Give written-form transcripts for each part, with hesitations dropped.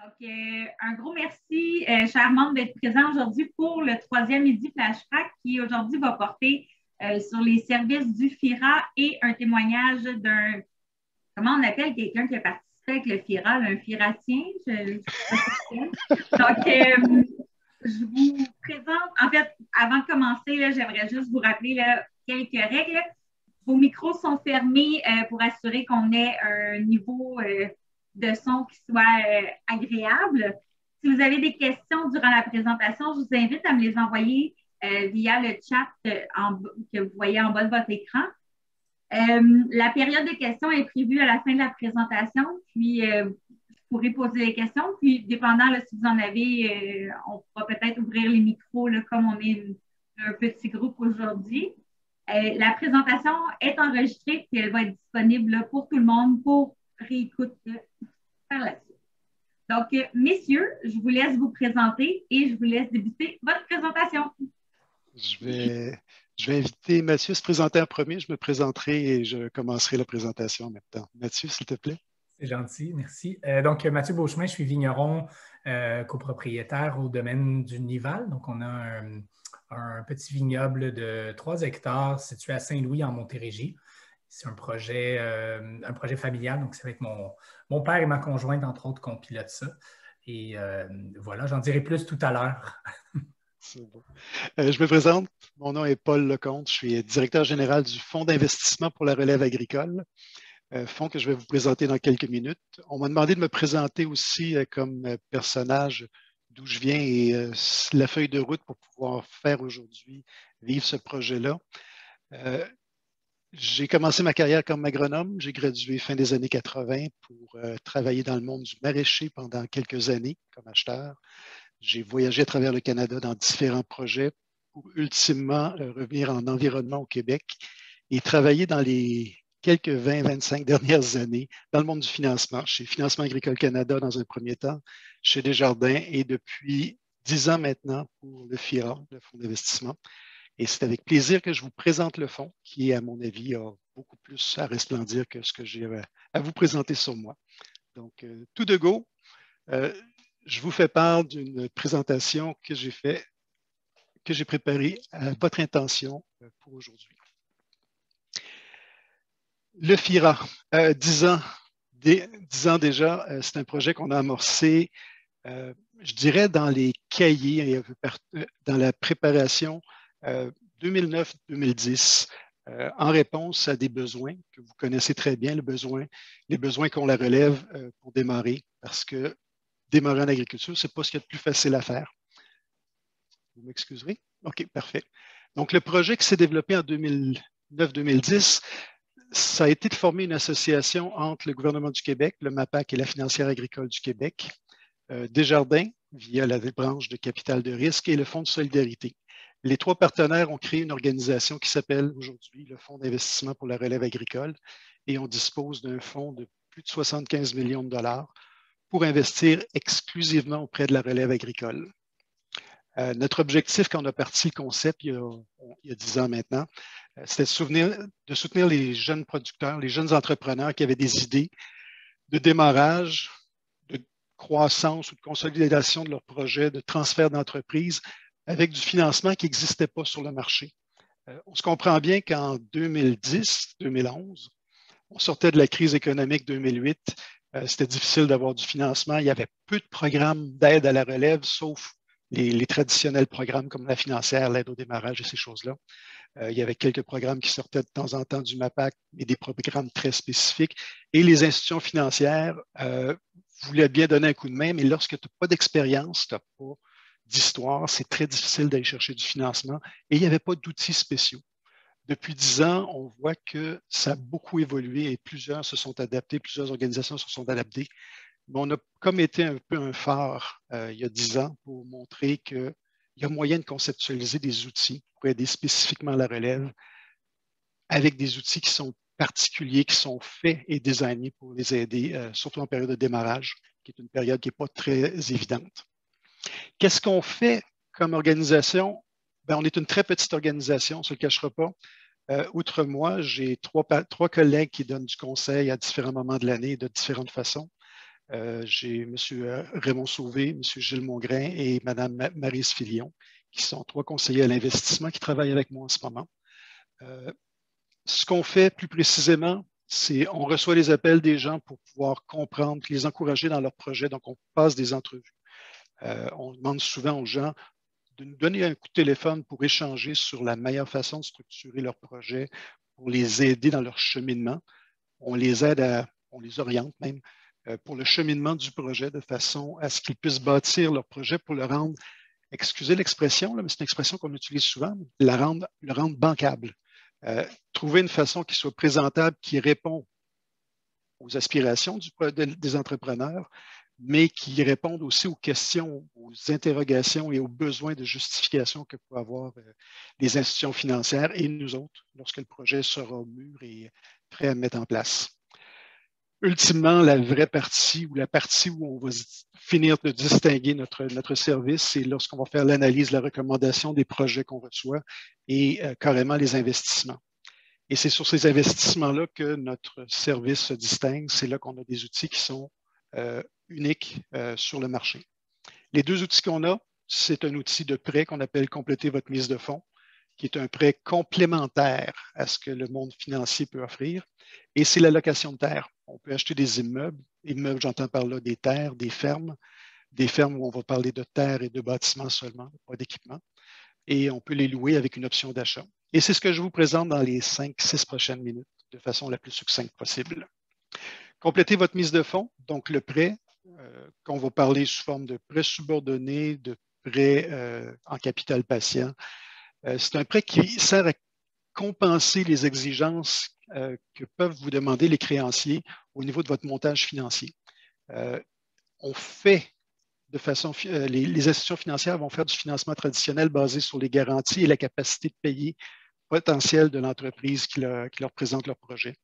Donc, un gros merci, chers membres, d'être présents aujourd'hui pour le troisième midi Flashback qui aujourd'hui va porter sur les services du FIRA et un témoignage d'un, comment on appelle quelqu'un qui a participé avec le FIRA, un FIRAtien, je ne sais pas ce. Donc, je vous présente, en fait, avant de commencer, j'aimerais juste vous rappeler quelques règles. Vos micros sont fermés pour assurer qu'on ait un niveau de son qui soit agréable. Si vous avez des questions durant la présentation, je vous invite à me les envoyer via le chat que vous voyez en bas de votre écran. La période de questions est prévue à la fin de la présentation, puis vous pourrez poser des questions. Puis, dépendant si vous en avez, on pourra peut-être ouvrir les micros comme on est un petit groupe aujourd'hui. La présentation est enregistrée et elle va être disponible pour tout le monde pour réécoute par la suite. Donc, messieurs, je vous laisse vous présenter et je vous laisse débuter votre présentation. Je vais inviter Mathieu à se présenter en premier. Je me présenterai et je commencerai la présentation en même temps. Mathieu, s'il te plaît. C'est gentil, merci. Donc, Mathieu Beauchemin, je suis vigneron copropriétaire au domaine du Nival. Donc, on a un petit vignoble de 3 hectares situé à Saint-Louis, en Montérégie. C'est un projet familial, donc c'est avec mon père et ma conjointe, entre autres, qu'on pilote ça. Et voilà, j'en dirai plus tout à l'heure. C'est bon. Je me présente, mon nom est Paul Lecomte, je suis directeur général du Fonds d'investissement pour la relève agricole, fonds que je vais vous présenter dans quelques minutes. On m'a demandé de me présenter aussi comme personnage d'où je viens et la feuille de route pour pouvoir faire aujourd'hui, vivre ce projet-là. J'ai commencé ma carrière comme agronome. J'ai gradué fin des années 80 pour travailler dans le monde du maraîcher pendant quelques années comme acheteur. J'ai voyagé à travers le Canada dans différents projets pour ultimement revenir en environnement au Québec et travailler dans les quelques 20-25 dernières années dans le monde du financement, chez Financement agricole Canada dans un premier temps, chez Desjardins et depuis 10 ans maintenant pour le FIRA, le Fonds d'investissement. Et c'est avec plaisir que je vous présente le fonds qui, à mon avis, a beaucoup plus à resplendir que ce que j'ai à vous présenter sur moi. Donc, tout de go, je vous fais part d'une présentation que j'ai préparée à votre intention pour aujourd'hui. Le FIRA, 10 ans déjà, c'est un projet qu'on a amorcé, je dirais, dans les cahiers, dans la préparation 2009-2010, en réponse à des besoins que vous connaissez très bien, les besoins qu'on la relève pour démarrer, parce que démarrer en agriculture, ce n'est pas ce qu'il y a de plus facile à faire. Vous m'excuserez? OK, parfait. Donc, le projet qui s'est développé en 2009-2010, ça a été de former une association entre le gouvernement du Québec, le MAPAC et la Financière agricole du Québec, Desjardins, via la branche de capital de risque, et le Fonds de solidarité. Les 3 partenaires ont créé une organisation qui s'appelle aujourd'hui le Fonds d'investissement pour la relève agricole et on dispose d'un fonds de plus de 75 millions de dollars pour investir exclusivement auprès de la relève agricole. Notre objectif quand on a parti le concept il y a 10 ans maintenant, c'était de soutenir les jeunes producteurs, les jeunes entrepreneurs qui avaient des idées de démarrage, de croissance ou de consolidation de leur projet, de transfert d'entreprise avec du financement qui n'existait pas sur le marché. On se comprend bien qu'en 2010-2011, on sortait de la crise économique 2008, c'était difficile d'avoir du financement, il y avait peu de programmes d'aide à la relève, sauf les traditionnels programmes comme la financière, l'aide au démarrage et ces choses-là. Il y avait quelques programmes qui sortaient de temps en temps du MAPAC, mais des programmes très spécifiques. Et les institutions financières voulaient bien donner un coup de main, mais lorsque tu n'as pas d'expérience, tu n'as pas d'histoire, c'est très difficile d'aller chercher du financement et il n'y avait pas d'outils spéciaux. Depuis 10 ans, on voit que ça a beaucoup évolué et plusieurs se sont adaptés, plusieurs organisations se sont adaptées. Mais on a comme été un peu un phare il y a 10 ans pour montrer qu'il y a moyen de conceptualiser des outils pour aider spécifiquement la relève avec des outils qui sont particuliers, qui sont faits et designés pour les aider, surtout en période de démarrage, qui est une période qui n'est pas très évidente. Qu'est-ce qu'on fait comme organisation? Bien, on est une très petite organisation, on ne se le cachera pas. Outre moi, j'ai trois collègues qui donnent du conseil à différents moments de l'année de différentes façons. J'ai M. Raymond Sauvé, M. Gilles Mongrain et Mme Maryse Filion, qui sont 3 conseillers à l'investissement qui travaillent avec moi en ce moment. Ce qu'on fait plus précisément, c'est on reçoit les appels des gens pour pouvoir comprendre, les encourager dans leurs projets. Donc, on passe des entrevues. On demande souvent aux gens de nous donner un coup de téléphone pour échanger sur la meilleure façon de structurer leur projet, pour les aider dans leur cheminement. On les aide on les oriente même pour le cheminement du projet de façon à ce qu'ils puissent bâtir leur projet pour le rendre, excusez l'expression, mais c'est une expression qu'on utilise souvent, le rendre bancable. Trouver une façon qui soit présentable, qui répond aux aspirations des entrepreneurs, mais qui répondent aussi aux questions, aux interrogations et aux besoins de justification que peuvent avoir les institutions financières et nous autres lorsque le projet sera mûr et prêt à mettre en place. Ultimement, la vraie partie ou la partie où on va finir de distinguer notre service, c'est lorsqu'on va faire l'analyse, la recommandation des projets qu'on reçoit et carrément les investissements. Et c'est sur ces investissements-là que notre service se distingue. C'est là qu'on a des outils qui sont uniques sur le marché. Les 2 outils qu'on a, c'est un outil de prêt qu'on appelle Compléter votre mise de fonds, qui est un prêt complémentaire à ce que le monde financier peut offrir. Et c'est la location de terre. On peut acheter des immeubles. Immeubles, j'entends par là des terres, des fermes où on va parler de terre et de bâtiments seulement, pas d'équipement. Et on peut les louer avec une option d'achat. Et c'est ce que je vous présente dans les 5-6 prochaines minutes de façon la plus succincte possible. Complétez votre mise de fonds, donc le prêt, qu'on va parler sous forme de prêt subordonné, de prêt en capital patient. C'est un prêt qui sert à compenser les exigences que peuvent vous demander les créanciers au niveau de votre montage financier. On fait de façon, les institutions financières vont faire du financement traditionnel basé sur les garanties et la capacité de payer potentielle de l'entreprise qui leur présente leur projet.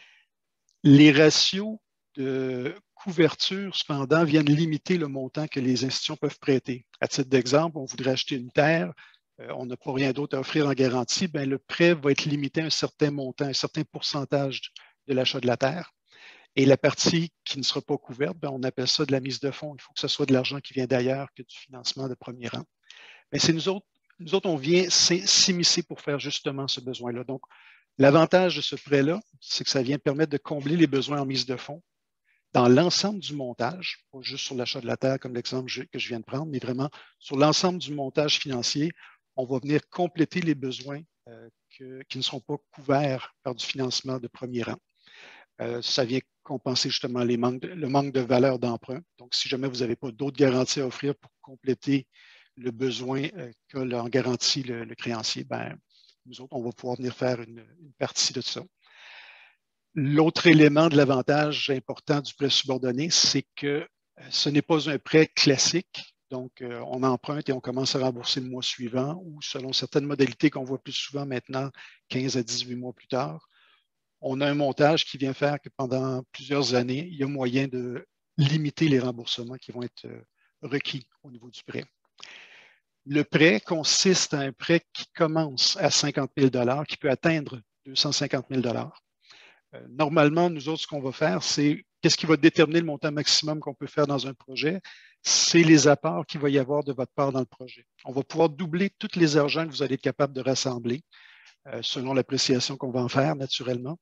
Les ratios de couverture, cependant, viennent limiter le montant que les institutions peuvent prêter. À titre d'exemple, on voudrait acheter une terre, on n'a pas rien d'autre à offrir en garantie, bien, le prêt va être limité à un certain montant, un certain pourcentage de l'achat de la terre. Et la partie qui ne sera pas couverte, bien, on appelle ça de la mise de fonds. Il faut que ce soit de l'argent qui vient d'ailleurs que du financement de premier rang. Mais c'est nous autres, on vient s'immiscer pour faire justement ce besoin-là. Donc, l'avantage de ce prêt-là, c'est que ça vient permettre de combler les besoins en mise de fonds dans l'ensemble du montage, pas juste sur l'achat de la terre comme l'exemple que je viens de prendre, mais vraiment sur l'ensemble du montage financier, on va venir compléter les besoins qui ne seront pas couverts par du financement de premier rang. Ça vient compenser justement le manque de valeur d'emprunt. Donc, si jamais vous n'avez pas d'autres garanties à offrir pour compléter le besoin qu'a en garantie le créancier, ben, nous autres, on va pouvoir venir faire une partie de ça. L'autre élément de l'avantage important du prêt subordonné, c'est que ce n'est pas un prêt classique. Donc, on emprunte et on commence à rembourser le mois suivant ou selon certaines modalités qu'on voit plus souvent maintenant, 15 à 18 mois plus tard. On a un montage qui vient faire que pendant plusieurs années, il y a moyen de limiter les remboursements qui vont être requis au niveau du prêt. Le prêt consiste à un prêt qui commence à 50 000 $ qui peut atteindre 250 000 $. Normalement, nous autres, ce qu'on va faire, c'est qu'est-ce qui va déterminer le montant maximum qu'on peut faire dans un projet? C'est les apports qu'il va y avoir de votre part dans le projet. On va pouvoir doubler tous les argents que vous allez être capable de rassembler, selon l'appréciation qu'on va en faire naturellement,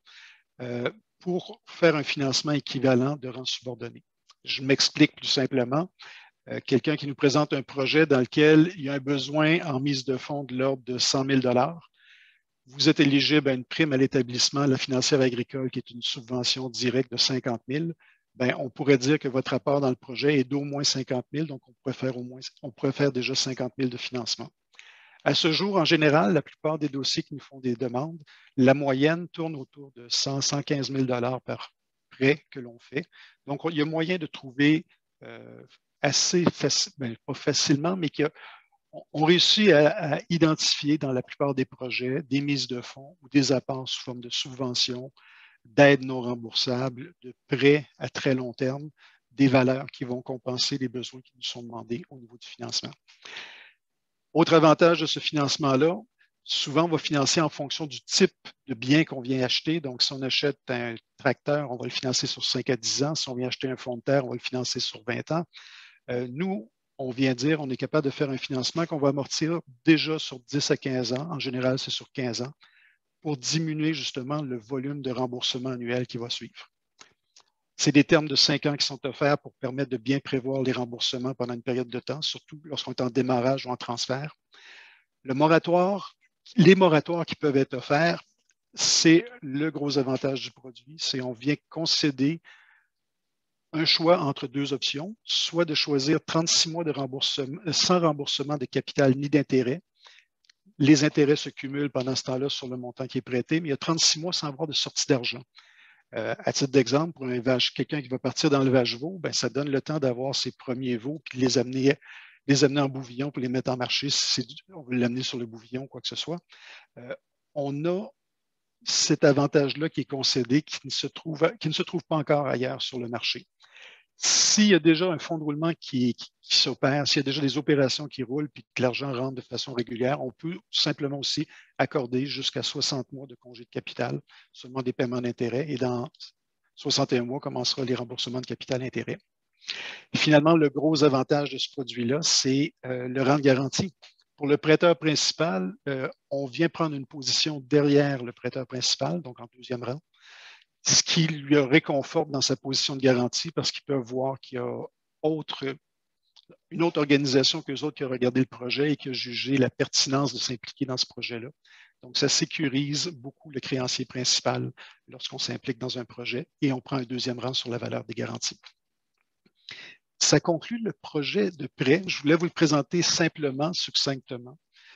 pour faire un financement équivalent de rang subordonné. Je m'explique plus simplement. Quelqu'un qui nous présente un projet dans lequel il y a un besoin en mise de fonds de l'ordre de 100 000 $. Vous êtes éligible à une prime à l'établissement, la financière agricole, qui est une subvention directe de 50 000. Bien, on pourrait dire que votre apport dans le projet est d'au moins 50 000, donc on pourrait faire déjà 50 000 de financement. À ce jour, en général, la plupart des dossiers qui nous font des demandes, la moyenne tourne autour de 100 115 000 $ par prêt que l'on fait. Donc, il y a moyen de trouver assez facilement, pas facilement, mais on réussit à identifier dans la plupart des projets des mises de fonds ou des apports sous forme de subventions, d'aides non remboursables, de prêts à très long terme, des valeurs qui vont compenser les besoins qui nous sont demandés au niveau du financement. Autre avantage de ce financement-là, Souvent, on va financer en fonction du type de bien qu'on vient acheter. Donc, si on achète un tracteur, on va le financer sur 5 à 10 ans. Si on vient acheter un fonds de terre, on va le financer sur 20 ans. Nous, on vient dire on est capable de faire un financement qu'on va amortir déjà sur 10 à 15 ans. En général, c'est sur 15 ans pour diminuer justement le volume de remboursement annuel qui va suivre. C'est des termes de 5 ans qui sont offerts pour permettre de bien prévoir les remboursements pendant une période de temps, surtout lorsqu'on est en démarrage ou en transfert. Le moratoire, les moratoires qui peuvent être offerts, c'est le gros avantage du produit, c'est qu'on vient concéder un choix entre deux options, soit de choisir 36 mois de remboursement, sans remboursement de capital ni d'intérêt. Les intérêts se cumulent pendant ce temps-là sur le montant qui est prêté, mais il y a 36 mois sans avoir de sortie d'argent. À titre d'exemple, pour quelqu'un qui va partir dans le vache-veau, ben, ça donne le temps d'avoir ses premiers veaux puis de les amener en bouvillon pour les mettre en marché si on veut l'amener sur le bouvillon, quoi que ce soit. On a cet avantage-là qui est concédé, qui ne se trouve pas encore ailleurs sur le marché. S'il y a déjà un fonds de roulement qui s'opère, s'il y a déjà des opérations qui roulent puis que l'argent rentre de façon régulière, on peut simplement aussi accorder jusqu'à 60 mois de congé de capital, seulement des paiements d'intérêt, et dans 61 mois, commencera les remboursements de capital intérêt. Et finalement, le gros avantage de ce produit-là, c'est le rang de garantie. Pour le prêteur principal, on vient prendre une position derrière le prêteur principal, donc en deuxième rang, ce qui lui réconforte dans sa position de garantie parce qu'ils peuvent voir qu'il y a une autre organisation qu'eux autres qui a regardé le projet et qui a jugé la pertinence de s'impliquer dans ce projet-là. Donc, ça sécurise beaucoup le créancier principal lorsqu'on s'implique dans un projet et on prend un deuxième rang sur la valeur des garanties. Ça conclut le projet de prêt. Je voulais vous le présenter simplement, succinctement.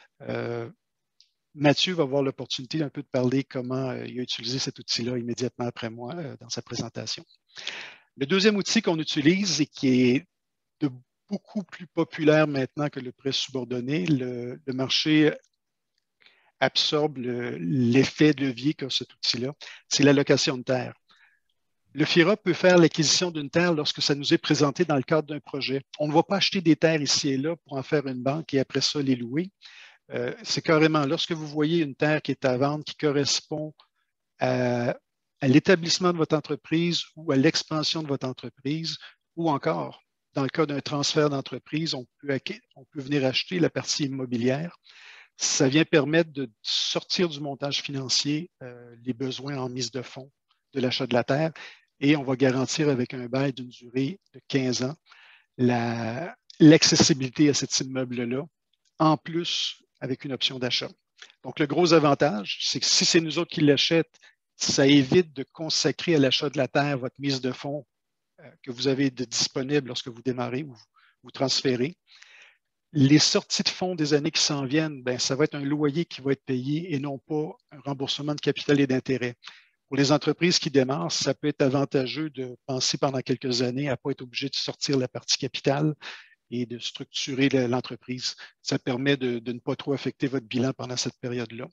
Mathieu va avoir l'opportunité un peu de parler comment il a utilisé cet outil-là immédiatement après moi dans sa présentation. Le deuxième outil qu'on utilise et qui est beaucoup plus populaire maintenant que le prêt subordonné, le marché absorbe l'effet de levier qu'a cet outil-là, c'est l'allocation de terre. Le FIRA peut faire l'acquisition d'une terre lorsque ça nous est présenté dans le cadre d'un projet. On ne va pas acheter des terres ici et là pour en faire une banque et après ça les louer. C'est carrément lorsque vous voyez une terre qui est à vendre qui correspond à l'établissement de votre entreprise ou à l'expansion de votre entreprise, ou encore, dans le cas d'un transfert d'entreprise, on peut venir acheter la partie immobilière. Ça vient permettre de sortir du montage financier les besoins en mise de fonds de l'achat de la terre et on va garantir avec un bail d'une durée de 15 ans l'accessibilité à cet immeuble-là, en plus avec une option d'achat. Donc, le gros avantage, c'est que si c'est nous autres qui l'achètent, ça évite de consacrer à l'achat de la terre votre mise de fonds que vous avez de disponible lorsque vous démarrez ou vous transférez. Les sorties de fonds des années qui s'en viennent, ben, ça va être un loyer qui va être payé et non pas un remboursement de capital et d'intérêt. Pour les entreprises qui démarrent, ça peut être avantageux de penser pendant quelques années à ne pas être obligé de sortir la partie capitale et de structurer l'entreprise. Ça permet de ne pas trop affecter votre bilan pendant cette période-là.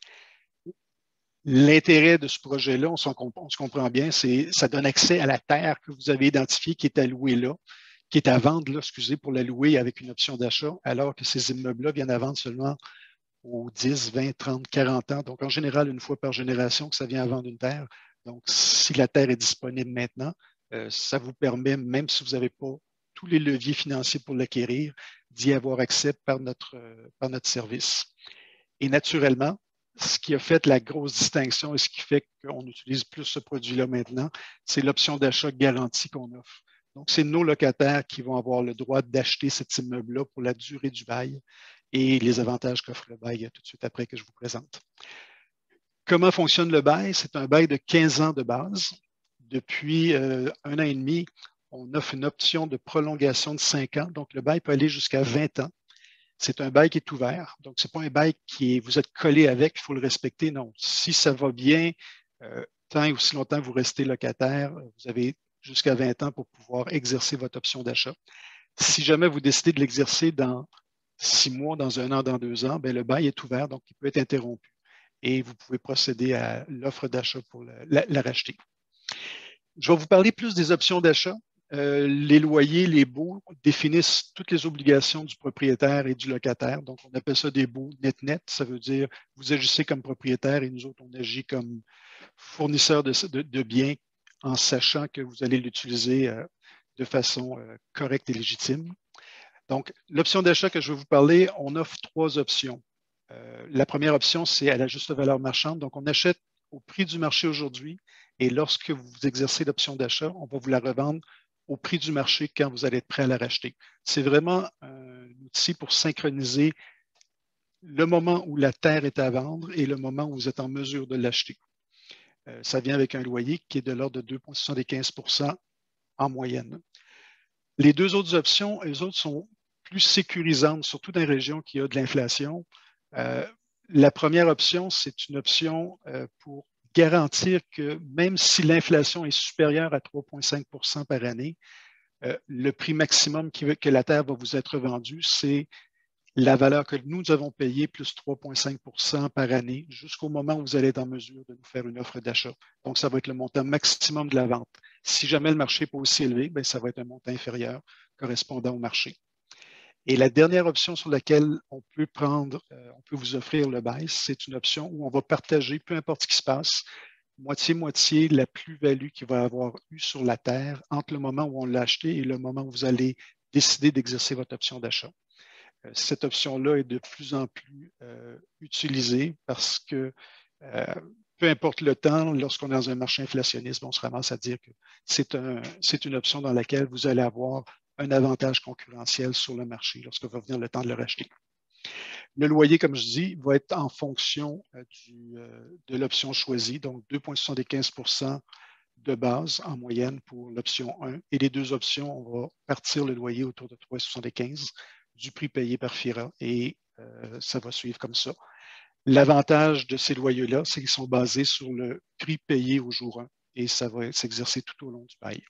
L'intérêt de ce projet-là, on se comprend bien, c'est ça donne accès à la terre que vous avez identifiée qui est allouée là, qui est à vendre là, excusez, pour la louer avec une option d'achat, alors que ces immeubles-là viennent à vendre seulement aux 10, 20, 30, 40 ans. Donc, en général, une fois par génération que ça vient à vendre une terre. Donc, si la terre est disponible maintenant, ça vous permet, même si vous n'avez pas tous les leviers financiers pour l'acquérir, d'y avoir accès par notre service. Et naturellement, ce qui a fait la grosse distinction et ce qui fait qu'on utilise plus ce produit-là maintenant, c'est l'option d'achat garantie qu'on offre. Donc, c'est nos locataires qui vont avoir le droit d'acheter cet immeuble-là pour la durée du bail et les avantages qu'offre le bail tout de suite après que je vous présente. Comment fonctionne le bail? C'est un bail de 15 ans de base. Depuis 1 an et demi, on offre une option de prolongation de 5 ans. Donc, le bail peut aller jusqu'à 20 ans. C'est un bail qui est ouvert. Donc, ce n'est pas un bail vous êtes collé avec, il faut le respecter. Non. Si ça va bien, tant et aussi longtemps que vous restez locataire, vous avez jusqu'à 20 ans pour pouvoir exercer votre option d'achat. Si jamais vous décidez de l'exercer dans 6 mois, dans 1 an, dans 2 ans, bien, le bail est ouvert, donc il peut être interrompu. Et vous pouvez procéder à l'offre d'achat pour la racheter. Je vais vous parler plus des options d'achat. les loyers, les baux définissent toutes les obligations du propriétaire et du locataire. Donc, on appelle ça des baux net-net. Ça veut dire vous agissez comme propriétaire et nous autres, on agit comme fournisseur de biens en sachant que vous allez l'utiliser de façon correcte et légitime. Donc, l'option d'achat que je vais vous parler, on offre 3 options. La première option, c'est à la juste valeur marchande. Donc, on achète au prix du marché aujourd'hui et lorsque vous exercez l'option d'achat, on va vous la revendre au prix du marché quand vous allez être prêt à la racheter. C'est vraiment un outil pour synchroniser le moment où la terre est à vendre et le moment où vous êtes en mesure de l'acheter. Ça vient avec un loyer qui est de l'ordre de 2,75 % en moyenne. Les 2 autres options, elles autres sont plus sécurisantes, surtout dans les régions qui ont de l'inflation. La première option, c'est une option pour garantir que même si l'inflation est supérieure à 3,5 % par année, le prix maximum que la terre va vous être vendue, c'est la valeur que nous avons payée plus 3,5 % par année jusqu'au moment où vous allez être en mesure de nous faire une offre d'achat. Donc, ça va être le montant maximum de la vente. Si jamais le marché n'est pas aussi élevé, bien, ça va être un montant inférieur correspondant au marché. Et la dernière option sur laquelle on peut vous offrir le bail, c'est une option où on va partager, peu importe ce qui se passe, moitié-moitié la plus-value qu'il va avoir eu sur la terre entre le moment où on l'a acheté et le moment où vous allez décider d'exercer votre option d'achat. Cette option-là est de plus en plus utilisée parce que peu importe le temps, lorsqu'on est dans un marché inflationniste, on se ramasse à dire que c'est une option dans laquelle vous allez avoir un avantage concurrentiel sur le marché lorsque va venir le temps de le racheter. Le loyer, comme je dis, va être en fonction de l'option choisie, donc 2,75 % de base en moyenne pour l'option 1. Et les 2 options, on va partir le loyer autour de 3,75 % du prix payé par FIRA et ça va suivre comme ça. L'avantage de ces loyers-là, c'est qu'ils sont basés sur le prix payé au jour 1 et ça va s'exercer tout au long du bail.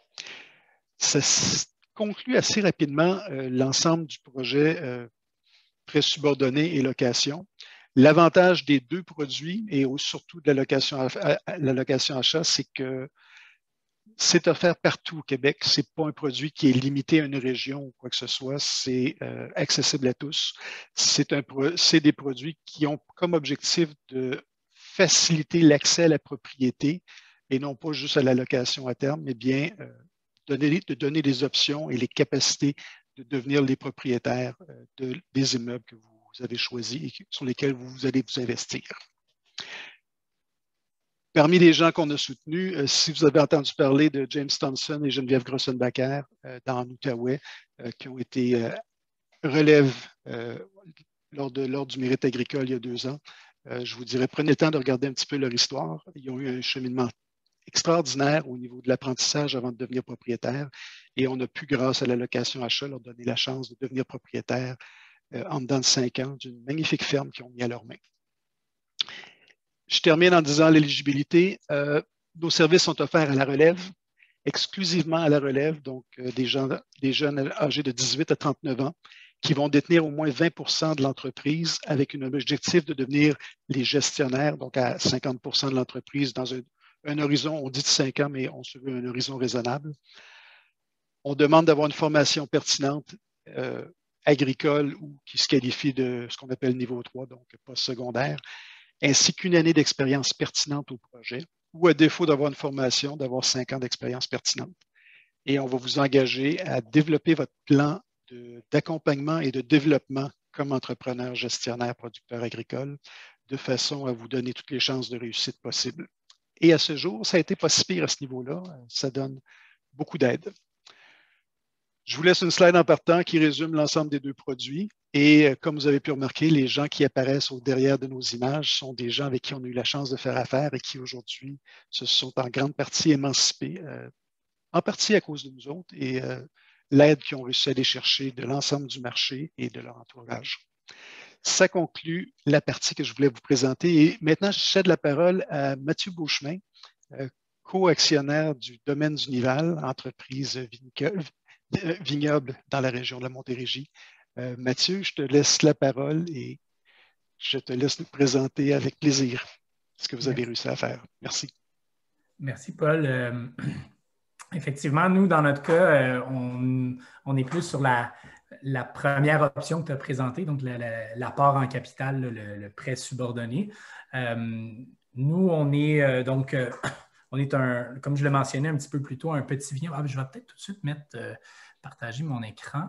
Ça conclut assez rapidement l'ensemble du projet prêt subordonné et location. L'avantage des 2 produits et surtout de la location achat, c'est que c'est offert partout au Québec. Ce n'est pas un produit qui est limité à une région ou quoi que ce soit. C'est accessible à tous. C'est des produits qui ont comme objectif de faciliter l'accès à la propriété et non pas juste à la location à terme, mais bien de donner des options et les capacités de devenir les propriétaires des immeubles que vous avez choisis et sur lesquels vous allez vous investir. Parmi les gens qu'on a soutenus, si vous avez entendu parler de James Thompson et Geneviève Grossenbacher dans l'Outaouais, qui ont été relèves lors du mérite agricole il y a 2 ans, je vous dirais, prenez le temps de regarder un petit peu leur histoire. Ils ont eu un cheminement extraordinaire au niveau de l'apprentissage avant de devenir propriétaire et on a pu, grâce à la location achat, leur donner la chance de devenir propriétaire en dedans de 5 ans d'une magnifique ferme qu'ils ont mis à leurs mains. Je termine en disant l'éligibilité. Nos services sont offerts à la relève, exclusivement à la relève, donc des jeunes âgés de 18 à 39 ans qui vont détenir au moins 20 % de l'entreprise avec un objectif de devenir les gestionnaires, donc à 50 % de l'entreprise dans un horizon, on dit de 5 ans, mais on se veut un horizon raisonnable. On demande d'avoir une formation pertinente agricole ou qui se qualifie de ce qu'on appelle niveau 3, donc post-secondaire, ainsi qu'une année d'expérience pertinente au projet, ou à défaut d'avoir une formation, d'avoir 5 ans d'expérience pertinente. Et on va vous engager à développer votre plan d'accompagnement et de développement comme entrepreneur, gestionnaire, producteur agricole, de façon à vous donner toutes les chances de réussite possibles. Et à ce jour, ça a été pas si pire à ce niveau-là. Ça donne beaucoup d'aide. Je vous laisse une slide en partant qui résume l'ensemble des 2 produits. Et comme vous avez pu remarquer, les gens qui apparaissent au derrière de nos images sont des gens avec qui on a eu la chance de faire affaire et qui aujourd'hui se sont en grande partie émancipés, en partie à cause de nous autres et l'aide qu'ils ont réussi à aller chercher de l'ensemble du marché et de leur entourage. Ça conclut la partie que je voulais vous présenter. Et maintenant, je cède la parole à Mathieu Beauchemin, co-actionnaire du Domaine du Nival, entreprise vignoble dans la région de la Montérégie. Mathieu, je te laisse la parole et je te laisse nous présenter avec plaisir ce que vous avez réussi à faire. Merci. Merci, Paul. Effectivement, nous, dans notre cas, on est plus sur la première option que tu as présentée, donc l'apport en capital, le prêt subordonné. Nous, on est on est comme je le mentionnais un petit peu plus tôt, un petit vignoble. Je vais peut-être tout de suite partager mon écran.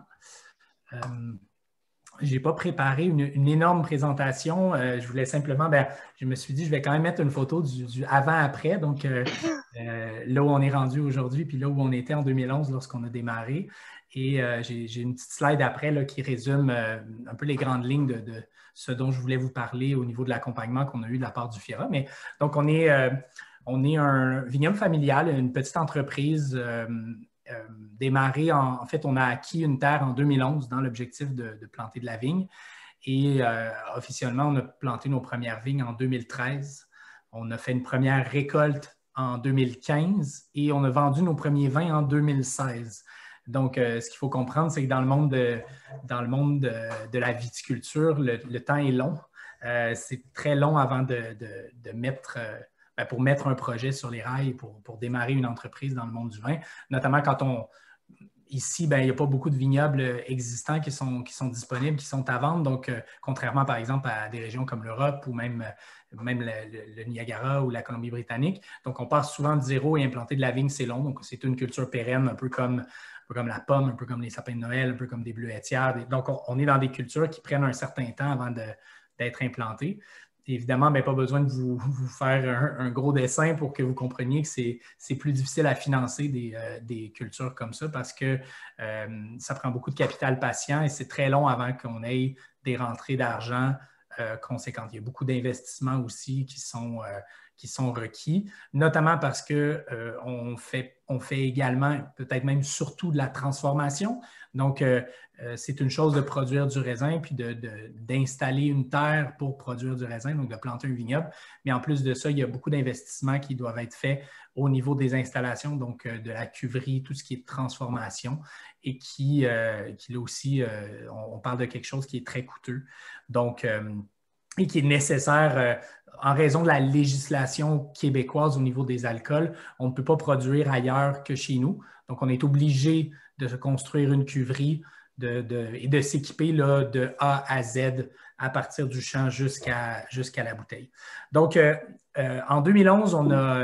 Je n'ai pas préparé une énorme présentation. Je voulais simplement, je me suis dit, je vais quand même mettre une photo du avant-après, donc là où on est rendu aujourd'hui, puis là où on était en 2011 lorsqu'on a démarré. Et j'ai une petite slide après là, qui résume un peu les grandes lignes de ce dont je voulais vous parler au niveau de l'accompagnement qu'on a eu de la part du FIRA. Mais donc, on est un vignoble familial, une petite entreprise démarré, en fait, on a acquis une terre en 2011 dans l'objectif de planter de la vigne. Et officiellement, on a planté nos premières vignes en 2013. On a fait une première récolte en 2015 et on a vendu nos premiers vins en 2016. Donc, ce qu'il faut comprendre, c'est que dans le monde de la viticulture, le temps est long. C'est très long avant de mettre... pour mettre un projet sur les rails, pour démarrer une entreprise dans le monde du vin, notamment quand ici, il n'y a pas beaucoup de vignobles existants qui sont disponibles, qui sont à vendre. Donc, contrairement, par exemple, à des régions comme l'Europe ou même le Niagara ou la Colombie-Britannique. Donc, on part souvent de zéro et implanter de la vigne, c'est long. Donc, c'est une culture pérenne, un peu comme la pomme, un peu comme les sapins de Noël, un peu comme des bleuetières. Donc, on est dans des cultures qui prennent un certain temps avant d'être implantées. Évidemment, pas besoin de vous faire un gros dessin pour que vous compreniez que c'est plus difficile à financer des cultures comme ça parce que ça prend beaucoup de capital patient et c'est très long avant qu'on ait des rentrées d'argent conséquentes. Il y a beaucoup d'investissements aussi qui sont requis, notamment parce qu'on fait également, peut-être même surtout de la transformation. Donc, c'est une chose de produire du raisin puis d'installer une terre pour produire du raisin, donc de planter un vignoble. Mais en plus de ça, il y a beaucoup d'investissements qui doivent être faits au niveau des installations, donc de la cuverie, tout ce qui est transformation et qui là aussi, on parle de quelque chose qui est très coûteux. Donc, et qui est nécessaire en raison de la législation québécoise au niveau des alcools. On ne peut pas produire ailleurs que chez nous. Donc, on est obligé de se construire une cuverie et de s'équiper de A à Z à partir du champ jusqu'à la bouteille. Donc, en 2011,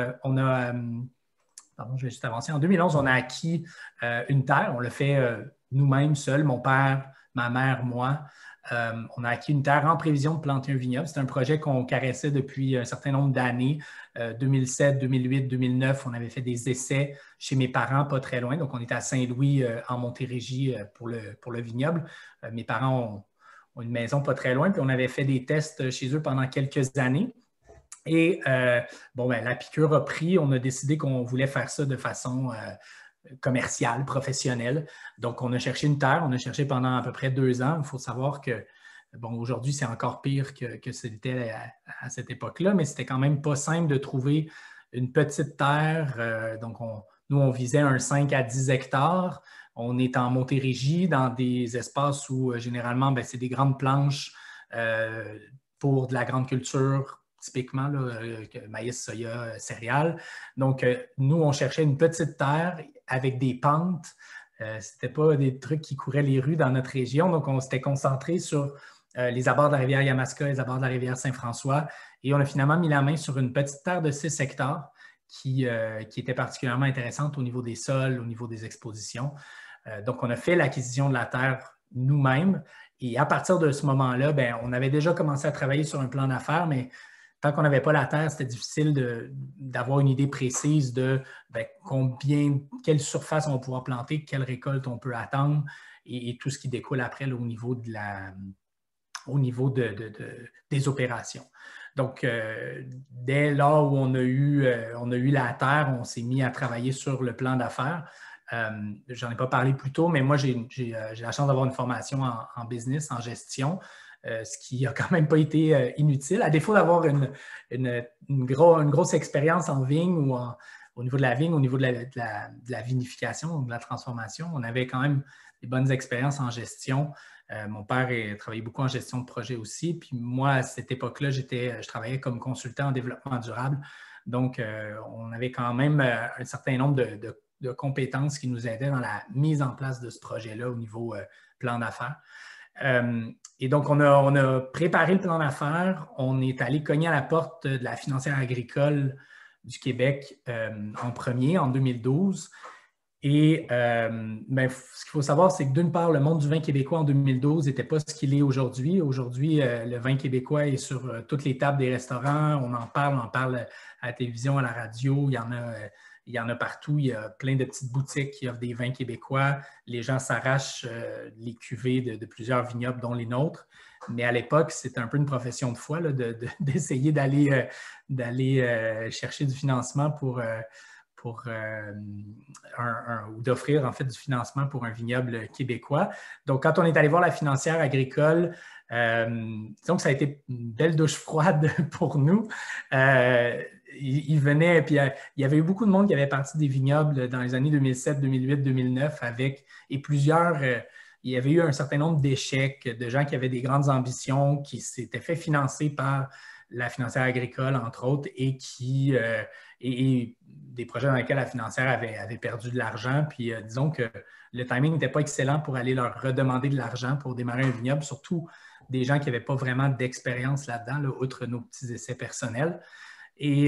pardon, je vais juste avancer. En 2011, on a acquis une terre. On l'a fait nous-mêmes, seuls, mon père, ma mère, moi. On a acquis une terre en prévision de planter un vignoble. C'est un projet qu'on caressait depuis un certain nombre d'années. 2007, 2008, 2009, on avait fait des essais chez mes parents, pas très loin. Donc, on était à Saint-Louis, en Montérégie, pour le vignoble. Mes parents ont une maison pas très loin, puis on avait fait des tests chez eux pendant quelques années. Et la piqûre a pris. On a décidé qu'on voulait faire ça de façon commerciale, professionnelle. Donc, on a cherché une terre. On a cherché pendant à peu près 2 ans. Il faut savoir que, aujourd'hui, c'est encore pire que c'était à cette époque-là, mais c'était quand même pas simple de trouver une petite terre. Donc, nous, on visait un 5 à 10 hectares. On est en Montérégie, dans des espaces où, généralement, c'est des grandes planches pour de la grande culture, typiquement, maïs, soya, céréales. Donc, nous, on cherchait une petite terre avec des pentes. Ce n'était pas des trucs qui couraient les rues dans notre région. Donc, on s'était concentré sur les abords de la rivière Yamaska, les abords de la rivière Saint-François. Et on a finalement mis la main sur une petite terre de 6 hectares qui était particulièrement intéressante au niveau des sols, au niveau des expositions. Donc, on a fait l'acquisition de la terre nous-mêmes. Et à partir de ce moment-là, on avait déjà commencé à travailler sur un plan d'affaires, mais tant qu'on n'avait pas la terre, c'était difficile d'avoir une idée précise de quelle surface on va pouvoir planter, quelle récolte on peut attendre et tout ce qui découle après là, au niveau des opérations. Donc, dès lors où on a eu la terre, on s'est mis à travailler sur le plan d'affaires. J'en ai pas parlé plus tôt, mais moi, j'ai la chance d'avoir une formation en business, en gestion. Ce qui n'a quand même pas été inutile. À défaut d'avoir une grosse expérience en vigne ou au niveau de la vigne, au niveau de la vinification, de la transformation, on avait quand même des bonnes expériences en gestion. Mon père travaillait beaucoup en gestion de projet aussi. Puis moi, à cette époque-là, je travaillais comme consultant en développement durable. Donc, on avait quand même un certain nombre de compétences qui nous aidaient dans la mise en place de ce projet-là au niveau plan d'affaires. Et donc, on a préparé le plan d'affaires. On est allé cogner à la porte de la financière agricole du Québec en premier, en 2012. Et ce qu'il faut savoir, c'est que d'une part, le monde du vin québécois en 2012 n'était pas ce qu'il est aujourd'hui. Aujourd'hui, le vin québécois est sur toutes les tables des restaurants. On en parle à la télévision, à la radio. Il y en a partout. Il y a plein de petites boutiques qui offrent des vins québécois. Les gens s'arrachent les cuvées de plusieurs vignobles, dont les nôtres. Mais à l'époque, c'était un peu une profession de foi là, d'essayer d'aller chercher du financement ou d'offrir en fait du financement pour un vignoble québécois. Donc, quand on est allé voir la financière agricole, disons que ça a été une belle douche froide pour nous. Il venait, puis il y avait eu beaucoup de monde qui avait parti des vignobles dans les années 2007, 2008, 2009 il y avait eu un certain nombre d'échecs, de gens qui avaient des grandes ambitions, qui s'étaient fait financer par la financière agricole, entre autres, et des projets dans lesquels la financière avait perdu de l'argent. Puis disons que le timing n'était pas excellent pour aller leur redemander de l'argent pour démarrer un vignoble, surtout des gens qui n'avaient pas vraiment d'expérience là-dedans, là, outre nos petits essais personnels. Et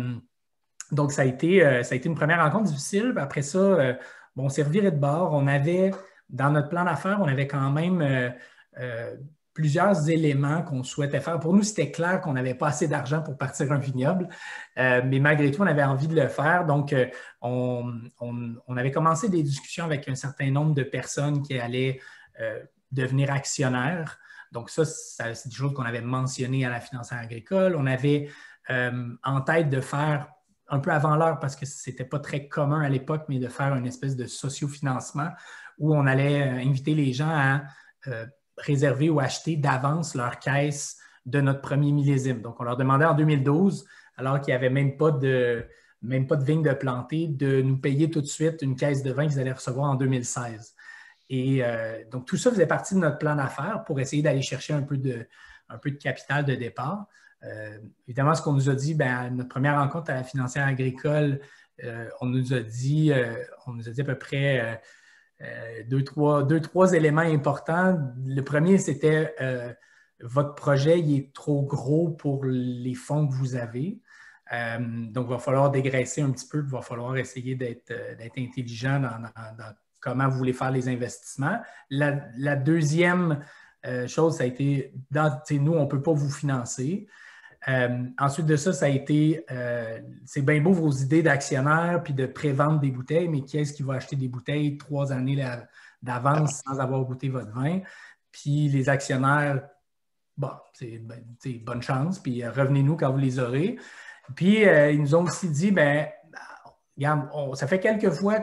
donc, ça a été une première rencontre difficile. Après ça, on s'est reviré de bord. On avait, dans notre plan d'affaires, on avait quand même plusieurs éléments qu'on souhaitait faire. Pour nous, c'était clair qu'on n'avait pas assez d'argent pour partir un vignoble, mais malgré tout, on avait envie de le faire. Donc, on avait commencé des discussions avec un certain nombre de personnes qui allaient devenir actionnaires. Donc, ça, c'est des choses qu'on avait mentionnées à la financière agricole. On avait en tête de faire un peu avant l'heure, parce que ce n'était pas très commun à l'époque, mais de faire une espèce de sociofinancement où on allait inviter les gens à réserver ou acheter d'avance leur caisse de notre premier millésime. Donc, on leur demandait en 2012, alors qu'il n'y avait même pas de vigne de plantée, de nous payer tout de suite une caisse de vin qu'ils allaient recevoir en 2016. Et donc, tout ça faisait partie de notre plan d'affaires pour essayer d'aller chercher un peu de capital de départ. Évidemment, ce qu'on nous a dit, à notre première rencontre à la financière agricole, on nous a dit à peu près deux, trois éléments importants. Le premier, c'était votre projet il est trop gros pour les fonds que vous avez. Donc, il va falloir dégraisser un petit peu, il va falloir essayer d'être intelligent dans comment vous voulez faire les investissements. La deuxième chose, ça a été, nous, on ne peut pas vous financer. Ensuite de ça, ça a été, c'est bien beau vos idées d'actionnaires puis de prévendre des bouteilles, mais qui est-ce qui va acheter des bouteilles 3 années d'avance sans avoir goûté votre vin? Puis les actionnaires, c'est bonne chance, puis revenez-nous quand vous les aurez. Puis ils nous ont aussi dit, regarde, ça fait quelques fois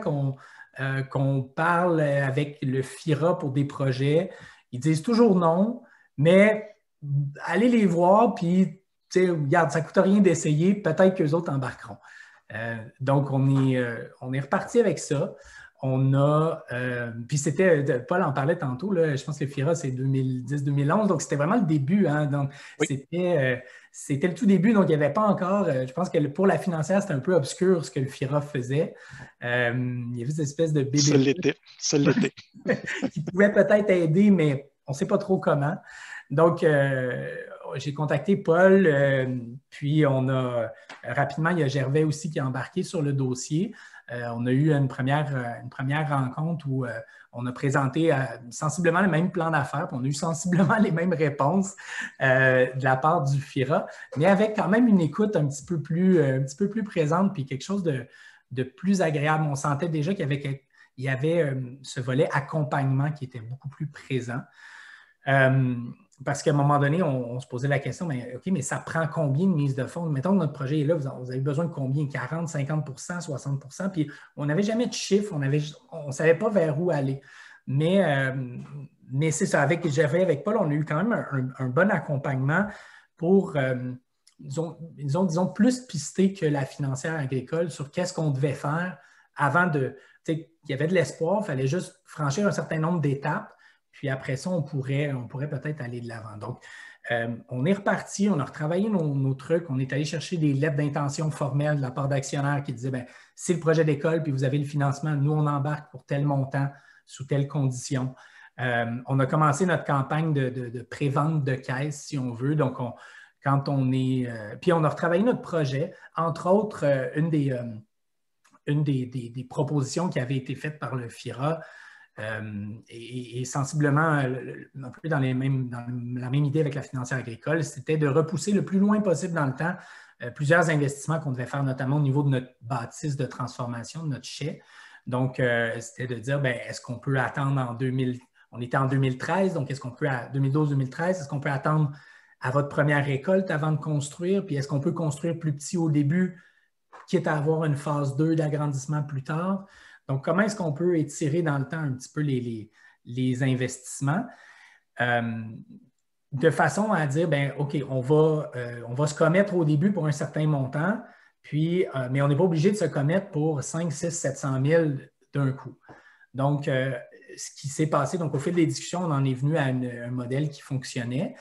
qu'on parle avec le FIRA pour des projets. Ils disent toujours non, mais allez les voir, puis regarde, ça ne coûte rien d'essayer, peut-être qu'eux autres embarqueront. Donc, on est reparti avec ça. Puis c'était, Paul en parlait tantôt, là, je pense que le FIRA, c'est 2010-2011, donc c'était vraiment le début. Hein, donc, oui. C'était le tout début, donc il n'y avait pas encore, je pense que pour la financière, c'était un peu obscur ce que le FIRA faisait. Il y avait cette espèce de bébé. Ça l'était. qui pouvait peut-être aider, mais on ne sait pas trop comment. Donc, j'ai contacté Paul, puis rapidement, il y a Gervais aussi qui a embarqué sur le dossier. On a eu une première rencontre où on a présenté sensiblement le même plan d'affaires, puis on a eu sensiblement les mêmes réponses de la part du FIRA, mais avec quand même une écoute un petit peu plus présente, puis quelque chose de plus agréable. On sentait déjà qu'il y avait ce volet accompagnement qui était beaucoup plus présent. Parce qu'à un moment donné, on se posait la question, mais ça prend combien de mise de fonds? Mettons que notre projet est là, vous avez besoin de combien? 40, 50 60 Puis on n'avait jamais de chiffre, on ne savait pas vers où aller. Mais c'est ça, avec Paul, on a eu quand même un bon accompagnement pour, disons, plus pisté que la financière agricole sur qu'est-ce qu'on devait faire avant il y avait de l'espoir, il fallait juste franchir un certain nombre d'étapes. Puis après ça, on pourrait peut-être aller de l'avant. Donc, On est reparti, on a retravaillé nos trucs, on est allé chercher des lettres d'intention formelles de la part d'actionnaires qui disaient, c'est le projet d'école, puis vous avez le financement, nous, on embarque pour tel montant, sous telles conditions. On a commencé notre campagne de pré-vente de caisse, si on veut. Donc, puis on a retravaillé notre projet. Entre autres, une des propositions qui avait été faite par le FIRA et sensiblement un peu dans la même idée avec la financière agricole, c'était de repousser le plus loin possible dans le temps plusieurs investissements qu'on devait faire, notamment au niveau de notre bâtisse de transformation, de notre chai. Donc, c'était de dire, est-ce qu'on peut attendre on était en 2013, donc est-ce qu'on peut, 2012-2013, est-ce qu'on peut attendre à votre première récolte avant de construire, puis est-ce qu'on peut construire plus petit au début, quitte à avoir une phase 2 d'agrandissement plus tard? Donc, comment est-ce qu'on peut étirer dans le temps un petit peu les investissements de façon à dire, OK, on va se commettre au début pour un certain montant, puis, mais on n'est pas obligé de se commettre pour 5, 6, 700 000 d'un coup. Donc, ce qui s'est passé, donc au fil des discussions, on en est venu à un modèle qui fonctionnait.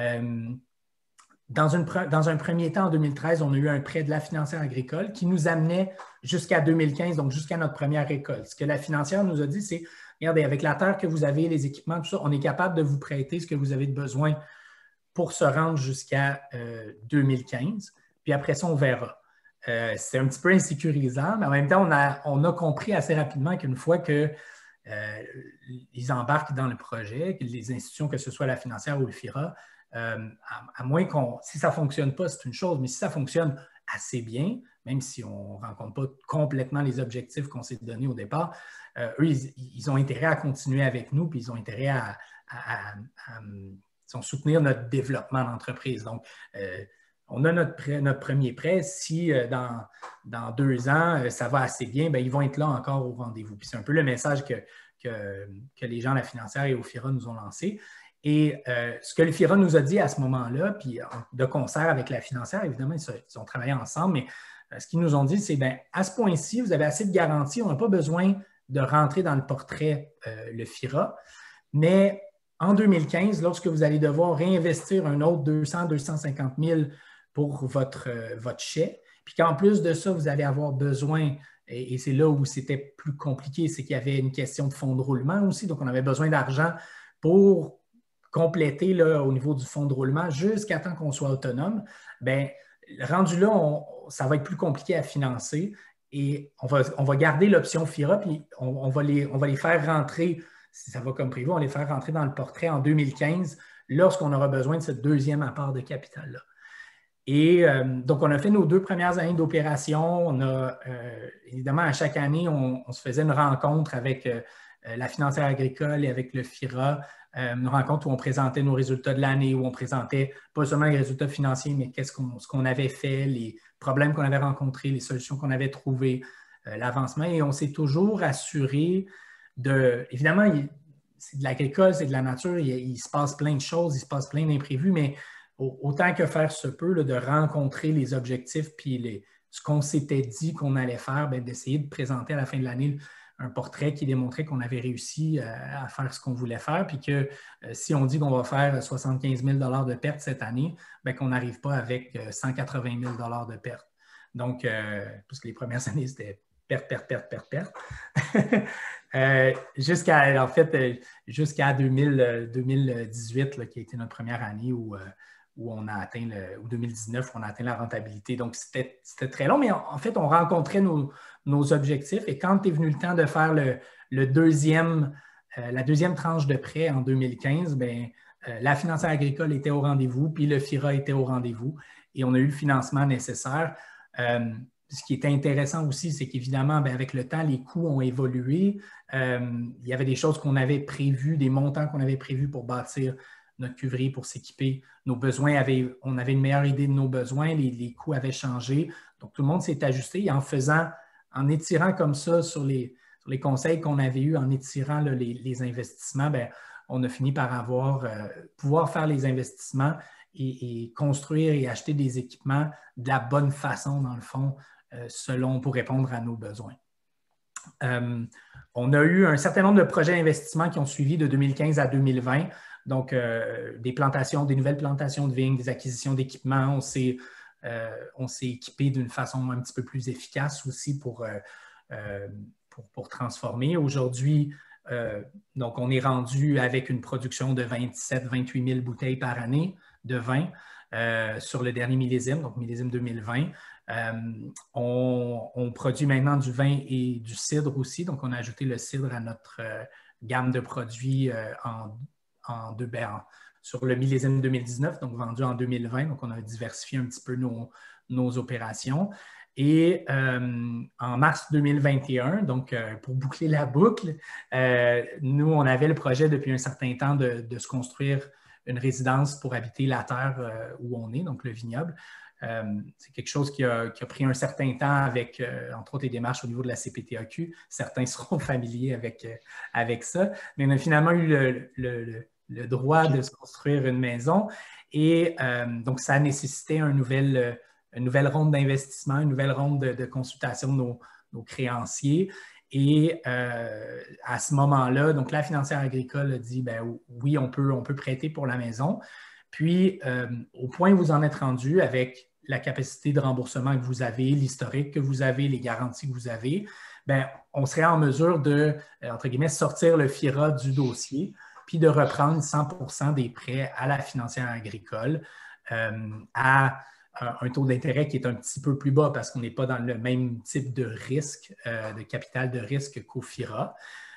Dans un premier temps, en 2013, on a eu un prêt de la financière agricole qui nous amenait jusqu'à 2015, donc jusqu'à notre première récolte. Ce que la financière nous a dit, c'est, regardez, avec la terre que vous avez, les équipements, tout ça, on est capable de vous prêter ce que vous avez besoin pour se rendre jusqu'à 2015. Puis après ça, on verra. C'est un petit peu insécurisant, mais en même temps, on a compris assez rapidement qu'une fois qu'ils embarquent dans le projet, que les institutions, que ce soit la financière ou le FIRA, à moins si ça ne fonctionne pas, c'est une chose, mais si ça fonctionne assez bien, même si on ne rencontre pas complètement les objectifs qu'on s'est donnés au départ, eux, ils ont intérêt à continuer avec nous, puis ils ont intérêt à soutenir notre développement d'entreprise. Donc, on a notre premier prêt. Si dans 2 ans, ça va assez bien, ils vont être là encore au rendez-vous. Puis c'est un peu le message que les gens de la financière et au FIRA nous ont lancé. Et ce que le FIRA nous a dit à ce moment-là, puis de concert avec la financière, évidemment, ils ont travaillé ensemble, mais ce qu'ils nous ont dit, c'est à ce point-ci, vous avez assez de garanties, on n'a pas besoin de rentrer dans le portrait le FIRA, mais en 2015, lorsque vous allez devoir réinvestir un autre 200 250 000 pour votre chai, puis qu'en plus de ça, vous allez avoir besoin, et c'est là où c'était plus compliqué, c'est qu'il y avait une question de fonds de roulement aussi, donc on avait besoin d'argent pour compléter là, au niveau du fonds de roulement jusqu'à temps qu'on soit autonome. Rendu là, ça va être plus compliqué à financer et on va garder l'option FIRA, puis on va les faire rentrer, si ça va comme prévu, on va les faire rentrer dans le portrait en 2015 lorsqu'on aura besoin de ce deuxième apport de capital-là. Et donc, on a fait nos 2 premières années d'opération. On a, évidemment, à chaque année, on se faisait une rencontre avec la financière agricole et avec le FIRA, une rencontre où on présentait nos résultats de l'année, où on présentait pas seulement les résultats financiers, mais ce qu'on avait fait, les problèmes qu'on avait rencontrés, les solutions qu'on avait trouvées, l'avancement. Et on s'est toujours assuré évidemment, c'est de l'agricole, c'est de la nature, il se passe plein de choses, il se passe plein d'imprévus, mais autant que faire se peut, là, de rencontrer les objectifs puis ce qu'on s'était dit qu'on allait faire, d'essayer de présenter à la fin de l'année un portrait qui démontrait qu'on avait réussi à faire ce qu'on voulait faire, puis que si on dit qu'on va faire 75 000 $ de pertes cette année, qu'on n'arrive pas avec 180 000 $ de pertes. Donc, parce que les premières années, c'était perte. Jusqu'à 2018, là, qui a été notre première année où on a atteint, ou 2019, où on a atteint la rentabilité. Donc, c'était très long, mais en fait, on rencontrait nos objectifs. Et quand est venu le temps de faire la deuxième tranche de prêt en 2015, la financière agricole était au rendez-vous, puis le FIRA était au rendez-vous, et on a eu le financement nécessaire. Ce qui était intéressant aussi, c'est qu'évidemment, avec le temps, les coûts ont évolué. Il y avait des choses qu'on avait prévues, des montants qu'on avait prévus pour bâtir notre cuverie, pour s'équiper. Nos besoins, on avait une meilleure idée de nos besoins, les coûts avaient changé. Donc, tout le monde s'est ajusté et en étirant comme ça sur les conseils qu'on avait eus, en étirant là, les investissements, on a fini par pouvoir faire les investissements et construire et acheter des équipements de la bonne façon, dans le fond, pour répondre à nos besoins. On a eu un certain nombre de projets d'investissement qui ont suivi de 2015 à 2020. Donc, des nouvelles plantations de vignes, des acquisitions d'équipements. On s'est équipé d'une façon un petit peu plus efficace aussi pour transformer. Aujourd'hui, donc on est rendu avec une production de 27-28 000 bouteilles par année de vin sur le dernier millésime, donc millésime 2020. On produit maintenant du vin et du cidre aussi, donc on a ajouté le cidre à notre gamme de produits sur le millésime 2019, donc vendu en 2020. Donc, on a diversifié un petit peu nos opérations. Et en mars 2021, donc pour boucler la boucle, nous, on avait le projet depuis un certain temps de se construire une résidence pour habiter la terre où on est, donc le vignoble. C'est quelque chose qui a pris un certain temps avec, entre autres, les démarches au niveau de la CPTAQ. Certains seront familiers avec ça. Mais on a finalement eu le droit de se construire une maison. Et donc, ça a nécessité une nouvelle ronde d'investissement, une nouvelle ronde de consultation de nos créanciers. Et à ce moment-là, donc la financière agricole a dit, ben, oui, on peut prêter pour la maison. Puis, au point où vous en êtes rendu avec la capacité de remboursement que vous avez, l'historique que vous avez, les garanties que vous avez, bien, on serait en mesure de, entre guillemets, sortir le FIRA du dossier, puis de reprendre 100% des prêts à la financière agricole à un taux d'intérêt qui est un petit peu plus bas parce qu'on n'est pas dans le même type de risque, de capital de risque qu'au FIRA.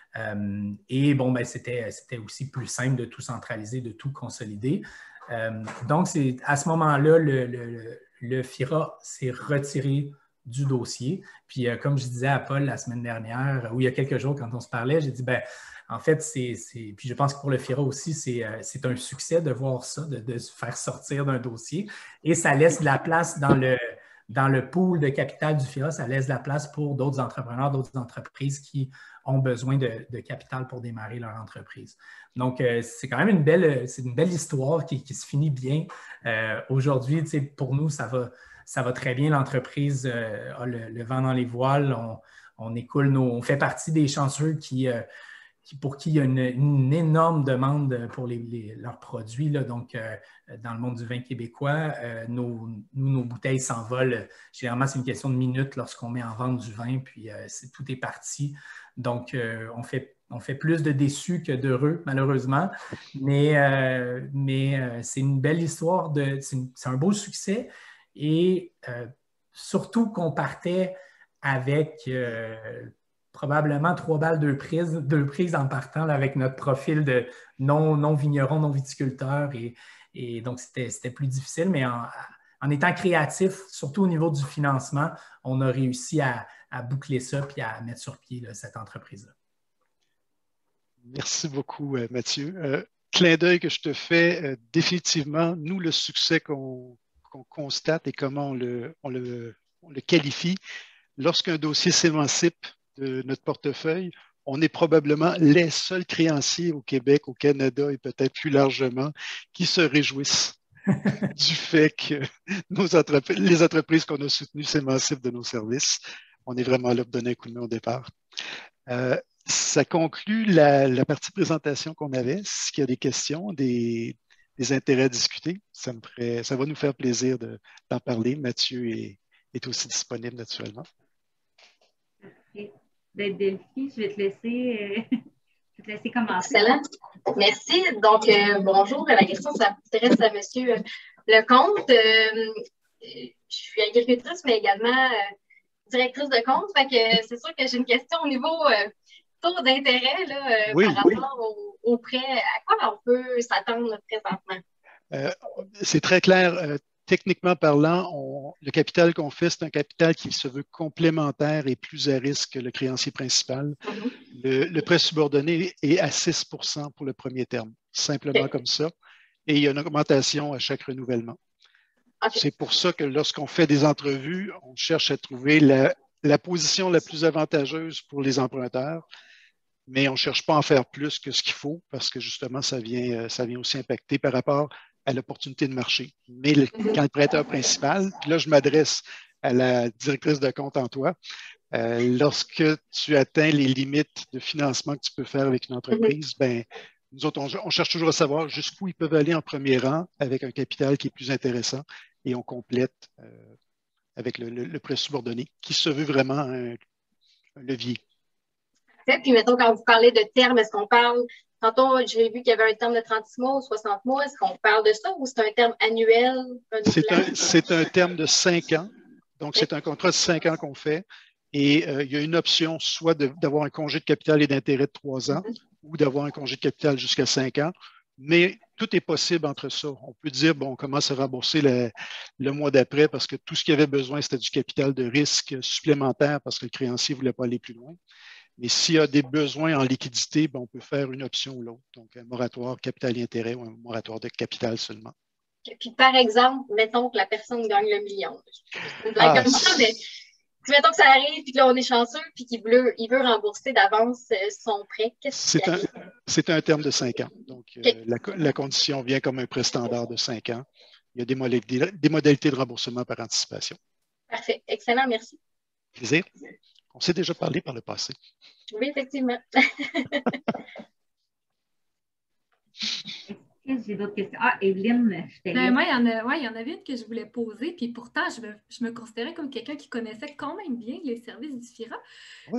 Et bon, ben, c'était aussi plus simple de tout centraliser, de tout consolider. Donc, à ce moment-là, le FIRA s'est retiré du dossier. Puis, comme je disais à Paul la semaine dernière, ou il y a quelques jours, quand on se parlait, j'ai dit, ben, en fait, puis je pense que pour le FIRA aussi, c'est un succès de voir ça, de se faire sortir d'un dossier. Et ça laisse de la place dans le pool de capital du FIRA, ça laisse de la place pour d'autres entrepreneurs, d'autres entreprises qui ont besoin de capital pour démarrer leur entreprise. Donc, c'est quand même une belle histoire qui se finit bien. Aujourd'hui, pour nous, ça va très bien. L'entreprise a le vent dans les voiles. On fait partie des chanceux pour qui il y a une énorme demande pour leurs produits. Là. Donc, dans le monde du vin québécois, nos bouteilles s'envolent. Généralement, c'est une question de minutes lorsqu'on met en vente du vin, puis tout est parti. Donc, on fait plus de déçus que d'heureux, malheureusement. Mais c'est une belle histoire, c'est un beau succès. Et surtout qu'on partait avec probablement 3 balles, 2 prises en partant là, avec notre profil de non-vigneron, non-viticulteur. Et donc, c'était plus difficile, mais en étant créatif, surtout au niveau du financement, on a réussi à boucler ça puis à mettre sur pied là, cette entreprise-là. Merci beaucoup, Mathieu. Clin d'œil que je te fais, définitivement, nous, le succès qu'on constate et comment on le qualifie, lorsqu'un dossier s'émancipe de notre portefeuille, on est probablement les seuls créanciers au Québec, au Canada et peut-être plus largement qui se réjouissent du fait que les entreprises qu'on a soutenues s'émancipent de nos services. On est vraiment là pour donner un coup de main au départ. Ça conclut la partie présentation qu'on avait. S'il y a des questions, des intérêts à discuter, ça va nous faire plaisir d'en parler. Mathieu est aussi disponible naturellement. Delphi, je vais te laisser commencer. Excellent. Merci. Donc, bonjour. La question s'adresse à M. Lecomte. Je suis agricultrice, mais également directrice de compte. Fait que c'est sûr que j'ai une question au niveau taux d'intérêt là, oui, par rapport au prêt. À quoi on peut s'attendre présentement? C'est très clair. Techniquement parlant, le capital qu'on fait, c'est un capital qui se veut complémentaire et plus à risque que le créancier principal. Le prêt subordonné est à 6 % pour le premier terme, simplement comme ça. Et il y a une augmentation à chaque renouvellement. C'est pour ça que lorsqu'on fait des entrevues, on cherche à trouver la position la plus avantageuse pour les emprunteurs, mais on ne cherche pas à en faire plus que ce qu'il faut parce que justement, ça vient aussi impacter par rapport à l'opportunité de marché. Mais quand le prêteur principal, puis là, je m'adresse à la directrice de compte en toi, lorsque tu atteins les limites de financement que tu peux faire avec une entreprise, ben, Nous autres, on cherche toujours à savoir jusqu'où ils peuvent aller en premier rang avec un capital qui est plus intéressant et on complète avec le prêt subordonné qui se veut vraiment un levier. Puis, mettons, quand vous parlez de terme, est-ce qu'on parle, tantôt, j'ai vu qu'il y avait un terme de 36 mois ou 60 mois, est-ce qu'on parle de ça ou c'est un terme annuel? C'est un terme de 5 ans. Donc, c'est un contrat de 5 ans qu'on fait. Et il y a une option soit d'avoir un congé de capital et d'intérêt de 3 ans ou d'avoir un congé de capital jusqu'à 5 ans. Mais tout est possible entre ça. On peut dire, bon, on commence à rembourser le mois d'après parce que tout ce qu'il y avait besoin, c'était du capital de risque supplémentaire parce que le créancier ne voulait pas aller plus loin. Mais s'il y a des besoins en liquidité, ben, on peut faire une option ou l'autre. Donc, un moratoire capital et intérêt ou un moratoire de capital seulement. Puis, par exemple, mettons que la personne gagne le million. C'est une blague comme ça, mais mettons que ça arrive, puis que là, on est chanceux, puis qu'il veut rembourser d'avance son prêt. Qu'est-ce qui arrive? C'est un terme de 5 ans. Donc, la condition vient comme un prêt standard de 5 ans. Il y a des modalités de remboursement par anticipation. Parfait. Excellent. Merci. Plaisir. On s'est déjà parlé par le passé. Oui, effectivement. J'ai d'autres questions. Ah, Evelyne, je t'ai moi, il y en avait une que je voulais poser, puis pourtant, je me considérais comme quelqu'un qui connaissait quand même bien les services du FIRA. Oui.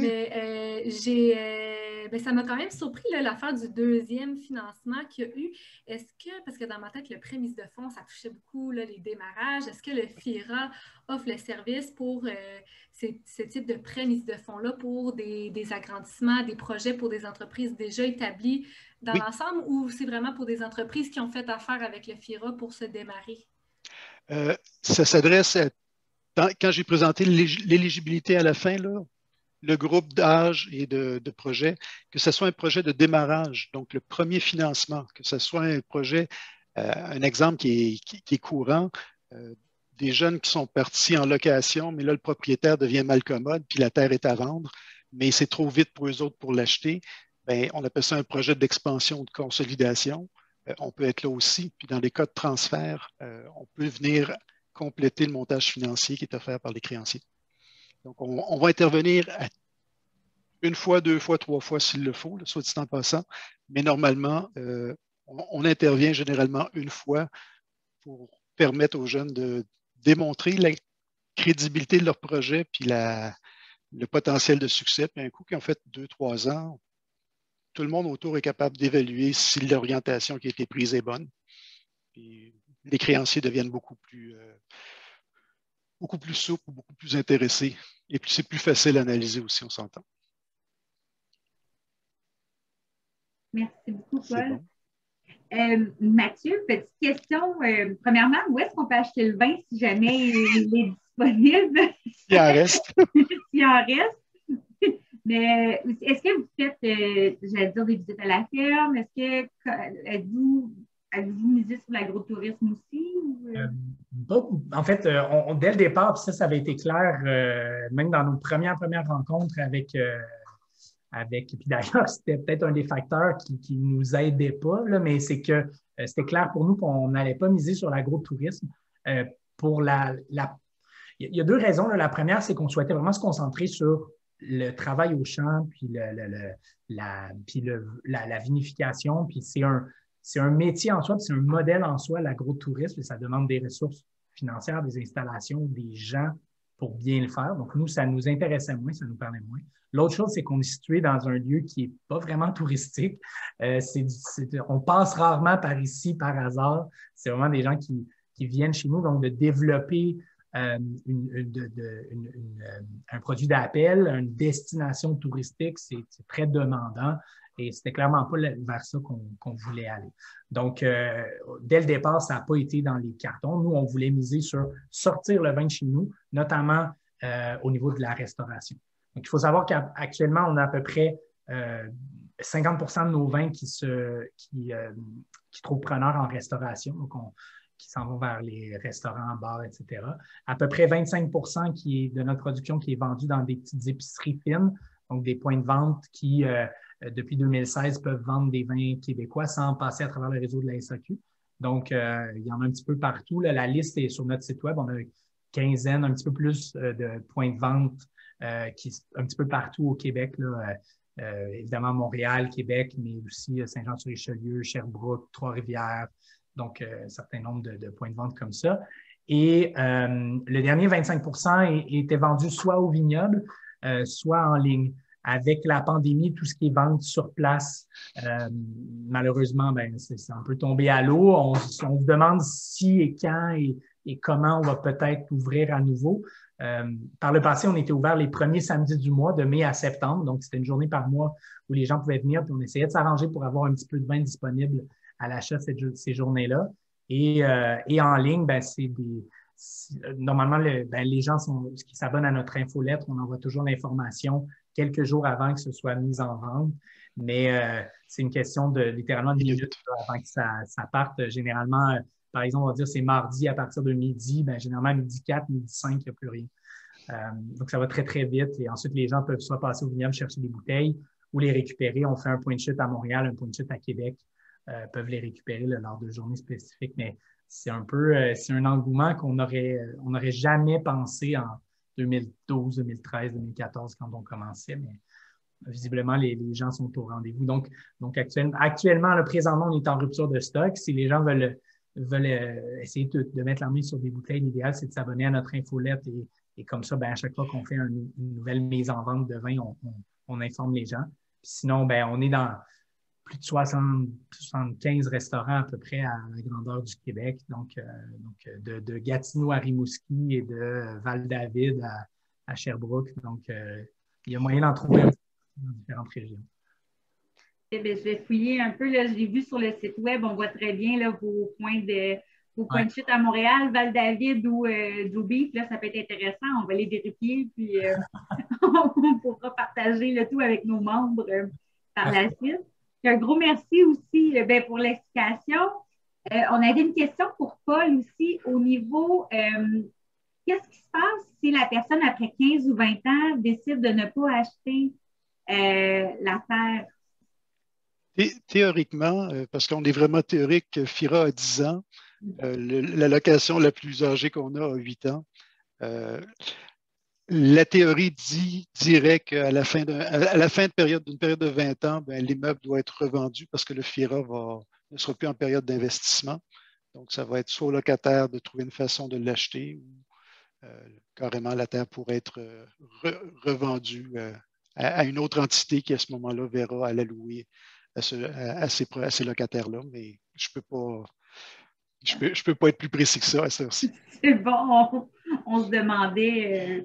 Mais ça m'a quand même surpris l'affaire du deuxième financement qu'il y a eu. Est-ce que, parce que dans ma tête, le prêt mise de fonds, ça touchait beaucoup les démarrages. Est-ce que le FIRA offre le service pour ce type de prêt mise de fonds-là pour des agrandissements, des projets pour des entreprises déjà établies dans l'ensemble, ou c'est vraiment pour des entreprises qui ont fait affaire avec le FIRA pour se démarrer? Ça s'adresse à... Quand j'ai présenté l'éligibilité à la fin, là, le groupe d'âge et de projet, que ce soit un projet de démarrage, donc le premier financement, que ce soit un projet, un exemple qui est courant, des jeunes qui sont partis en location, mais là, le propriétaire devient malcommode, puis la terre est à vendre, mais c'est trop vite pour eux autres pour l'acheter. Bien, on appelle ça un projet d'expansion ou de consolidation. On peut être là aussi. Puis dans les cas de transfert, on peut venir compléter le montage financier qui est offert par les créanciers. Donc, on va intervenir une fois, 2 fois, 3 fois s'il le faut, soit dit en passant. Mais normalement, on intervient généralement une fois pour permettre aux jeunes de démontrer la crédibilité de leur projet puis le potentiel de succès. Puis un coup qu'ils ont fait 2-3 ans, tout le monde autour est capable d'évaluer si l'orientation qui a été prise est bonne. Puis les créanciers deviennent beaucoup plus souples, beaucoup plus intéressés. Et puis c'est plus facile à analyser aussi, on s'entend. Merci beaucoup, Paul. Bon. Mathieu, petite question. Premièrement, où est-ce qu'on peut acheter le vin si jamais il est disponible? S'il en reste. S'il en reste. Mais est-ce que vous faites, j'allais dire, des visites à la ferme? Est-ce que avez-vous misé sur l'agrotourisme aussi? En fait, dès le départ, puis ça avait été clair, même dans nos premières rencontres avec puis d'ailleurs, c'était peut-être un des facteurs qui ne nous aidait pas, là, mais c'est que c'était clair pour nous qu'on n'allait pas miser sur l'agrotourisme. Il y a 2 raisons. Là. La première, c'est qu'on souhaitait vraiment se concentrer sur le travail au champ, puis la vinification, puis c'est un métier en soi, puis c'est un modèle en soi, l'agrotourisme, et ça demande des ressources financières, des installations, des gens pour bien le faire. Donc, nous, ça nous intéressait moins, ça nous parlait moins. L'autre chose, c'est qu'on est situé dans un lieu qui n'est pas vraiment touristique. On passe rarement par ici par hasard. C'est vraiment des gens qui viennent chez nous, donc de développer un produit d'appel, une destination touristique, c'est très demandant et c'était clairement pas vers ça qu'on voulait aller. Donc, dès le départ, ça n'a pas été dans les cartons. Nous, on voulait miser sur sortir le vin de chez nous, notamment au niveau de la restauration. Donc, il faut savoir qu'actuellement, on a à peu près 50% de nos vins qui trouvent preneur en restauration. Donc, qui s'en vont vers les restaurants, bars, etc. À peu près 25% de notre production qui est vendue dans des petites épiceries fines, donc des points de vente qui, depuis 2016, peuvent vendre des vins québécois sans passer à travers le réseau de la SAQ. Donc, il y en a un petit peu partout. Là, la liste est sur notre site web. On a une quinzaine, un petit peu plus de points de vente qui un petit peu partout au Québec, là, évidemment Montréal, Québec, mais aussi Saint-Jean-sur-Richelieu, Sherbrooke, Trois-Rivières, donc un certain nombre de points de vente comme ça. Et le dernier 25 était vendu soit au vignoble, soit en ligne. Avec la pandémie, tout ce qui est vente sur place, malheureusement, c'est un peu tombé à l'eau. On se demande si et quand et comment on va peut-être ouvrir à nouveau. Par le passé, on était ouvert les premiers samedis du mois, de mai à septembre. Donc, c'était une journée par mois où les gens pouvaient venir, puis on essayait de s'arranger pour avoir un petit peu de vin disponible à l'achat ces journées-là. Et en ligne, normalement, les gens qui s'abonnent à notre infolettre, on envoie toujours l'information quelques jours avant que ce soit mis en vente. Mais c'est une question de littéralement de minutes avant que ça parte. Généralement, par exemple, on va dire c'est mardi à partir de midi. Généralement, midi 4, midi 5, il n'y a plus rien. Donc, ça va très, très vite. Et ensuite, les gens peuvent soit passer au vignoble chercher des bouteilles ou les récupérer. On fait un point de chute à Montréal, un point de chute à Québec. Peuvent les récupérer lors de journées spécifiques. Mais c'est un engouement qu'on n'aurait jamais pensé en 2012, 2013, 2014 quand on commençait. Mais visiblement, les gens sont au rendez-vous. Donc actuellement, là, présentement, on est en rupture de stock. Si les gens veulent essayer de mettre la main sur des bouteilles, l'idéal, c'est de s'abonner à notre infolette et comme ça, à chaque fois qu'on fait une nouvelle mise en vente de vin, on informe les gens. Puis sinon, on est dans plus de 75 restaurants à peu près à la grandeur du Québec, donc de Gatineau à Rimouski et de Val-David à Sherbrooke. Donc, il y a moyen d'en trouver un dans différentes régions. Je vais fouiller un peu. Là, je l'ai vu sur le site web. On voit très bien là, vos points de chute à Montréal, Val-David ou Joe-Beef. Là, ça peut être intéressant. On va les vérifier, puis on pourra partager le tout avec nos membres par la suite. Un gros merci aussi pour l'explication. On avait une question pour Paul aussi au niveau qu'est-ce qui se passe si la personne, après 15 ou 20 ans, décide de ne pas acheter la terre? Théoriquement, parce qu'on est vraiment théorique, FIRA a 10 ans. La location la plus âgée qu'on a 8 ans. La théorie dirait qu'à la fin d'une période de 20 ans, l'immeuble doit être revendu parce que le FIRA ne sera plus en période d'investissement. Donc, ça va être soit au locataire de trouver une façon de l'acheter ou carrément la terre pourrait être revendue à une autre entité qui, à ce moment-là, verra à la louer à ces locataires-là. Mais je ne peux pas être plus précis que ça à ça aussi. C'est bon, on se demandait.